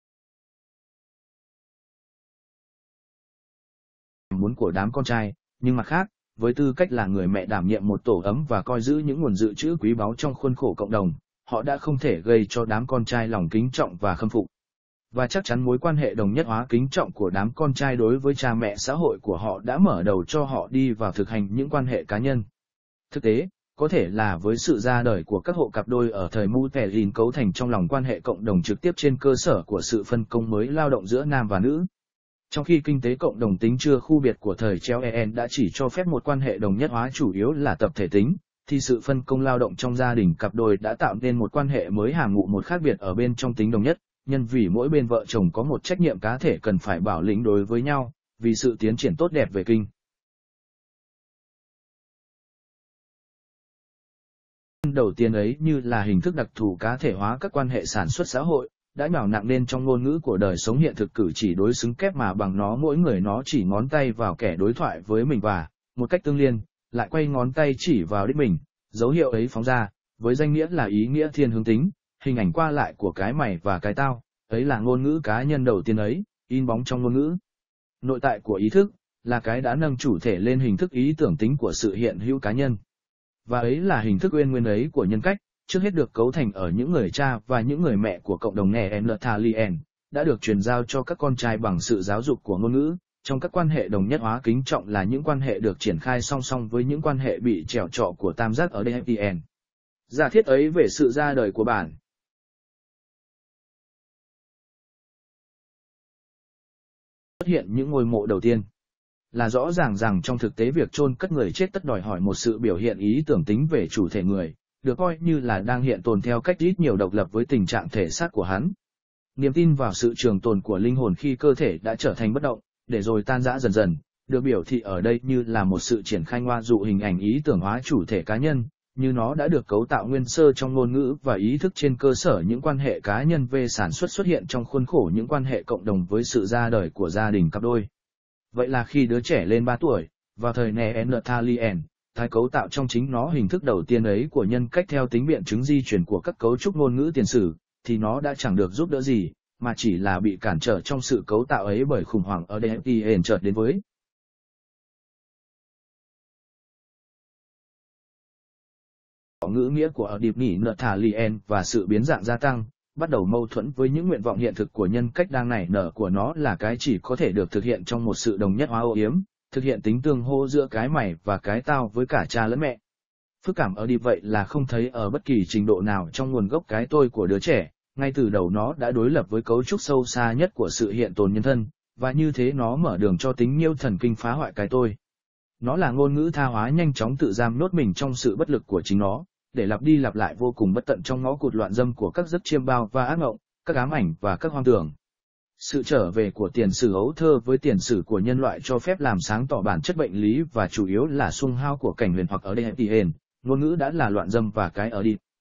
Muốn của đám con trai, nhưng mặt khác, với tư cách là người mẹ đảm nhiệm một tổ ấm và coi giữ những nguồn dự trữ quý báu trong khuôn khổ cộng đồng, họ đã không thể gây cho đám con trai lòng kính trọng và khâm phục. Và chắc chắn mối quan hệ đồng nhất hóa kính trọng của đám con trai đối với cha mẹ xã hội của họ đã mở đầu cho họ đi vào thực hành những quan hệ cá nhân. Thực tế, có thể là với sự ra đời của các hộ cặp đôi ở thời Mutelin cấu thành trong lòng quan hệ cộng đồng trực tiếp trên cơ sở của sự phân công mới lao động giữa nam và nữ. Trong khi kinh tế cộng đồng tính chưa khu biệt của thời treo EN đã chỉ cho phép một quan hệ đồng nhất hóa chủ yếu là tập thể tính, thì sự phân công lao động trong gia đình cặp đôi đã tạo nên một quan hệ mới hàm ngụ một khác biệt ở bên trong tính đồng nhất, nhân vì mỗi bên vợ chồng có một trách nhiệm cá thể cần phải bảo lĩnh đối với nhau, vì sự tiến triển tốt đẹp về kinh Đầu tiên ấy như là hình thức đặc thù cá thể hóa các quan hệ sản xuất xã hội, đã nhào nặng lên trong ngôn ngữ của đời sống hiện thực cử chỉ đối xứng kép mà bằng nó mỗi người nó chỉ ngón tay vào kẻ đối thoại với mình và, một cách tương liên, lại quay ngón tay chỉ vào đích mình, dấu hiệu ấy phóng ra, với danh nghĩa là ý nghĩa thiên hướng tính, hình ảnh qua lại của cái mày và cái tao, ấy là ngôn ngữ cá nhân đầu tiên ấy, in bóng trong ngôn ngữ. Nội tại của ý thức, là cái đã nâng chủ thể lên hình thức ý tưởng tính của sự hiện hữu cá nhân. Và ấy là hình thức uyên nguyên ấy của nhân cách, trước hết được cấu thành ở những người cha và những người mẹ của cộng đồng Neanderthalian, đã được truyền giao cho các con trai bằng sự giáo dục của ngôn ngữ, trong các quan hệ đồng nhất hóa kính trọng là những quan hệ được triển khai song song với những quan hệ bị trèo trọ của tam giác ở DFTN. Giả thiết ấy về sự ra đời của bản xuất hiện những ngôi mộ đầu tiên. Là rõ ràng rằng trong thực tế việc chôn cất người chết tất đòi hỏi một sự biểu hiện ý tưởng tính về chủ thể người, được coi như là đang hiện tồn theo cách ít nhiều độc lập với tình trạng thể xác của hắn. Niềm tin vào sự trường tồn của linh hồn khi cơ thể đã trở thành bất động, để rồi tan rã dần dần, được biểu thị ở đây như là một sự triển khai ngoa dụ hình ảnh ý tưởng hóa chủ thể cá nhân, như nó đã được cấu tạo nguyên sơ trong ngôn ngữ và ý thức trên cơ sở những quan hệ cá nhân về sản xuất hiện trong khuôn khổ những quan hệ cộng đồng với sự ra đời của gia đình cặp đôi. Vậy là khi đứa trẻ lên 3 tuổi, vào thời Neanderthalian, tái cấu tạo trong chính nó hình thức đầu tiên ấy của nhân cách theo tính biện chứng di chuyển của các cấu trúc ngôn ngữ tiền sử, thì nó đã chẳng được giúp đỡ gì, mà chỉ là bị cản trở trong sự cấu tạo ấy bởi khủng hoảng ở DFTN chợt đến với. Ngữ nghĩa của Neanderthalian và sự biến dạng gia tăng, bắt đầu mâu thuẫn với những nguyện vọng hiện thực của nhân cách đang nảy nở của nó là cái chỉ có thể được thực hiện trong một sự đồng nhất hóa âu yếm, thực hiện tính tương hô giữa cái mày và cái tao với cả cha lẫn mẹ. Phức cảm ở đi vậy là không thấy ở bất kỳ trình độ nào trong nguồn gốc cái tôi của đứa trẻ, ngay từ đầu nó đã đối lập với cấu trúc sâu xa nhất của sự hiện tồn nhân thân, và như thế nó mở đường cho tính nhiêu thần kinh phá hoại cái tôi. Nó là ngôn ngữ tha hóa nhanh chóng tự giam nhốt mình trong sự bất lực của chính nó, để lặp đi lặp lại vô cùng bất tận trong ngõ cụt loạn dâm của các giấc chiêm bao và ác mộng, các ám ảnh và các hoang tưởng. Sự trở về của tiền sử ấu thơ với tiền sử của nhân loại cho phép làm sáng tỏ bản chất bệnh lý và chủ yếu là xung hao của cảnh huyền hoặc ở DFTN, ngôn ngữ đã là loạn dâm và cái ở đi.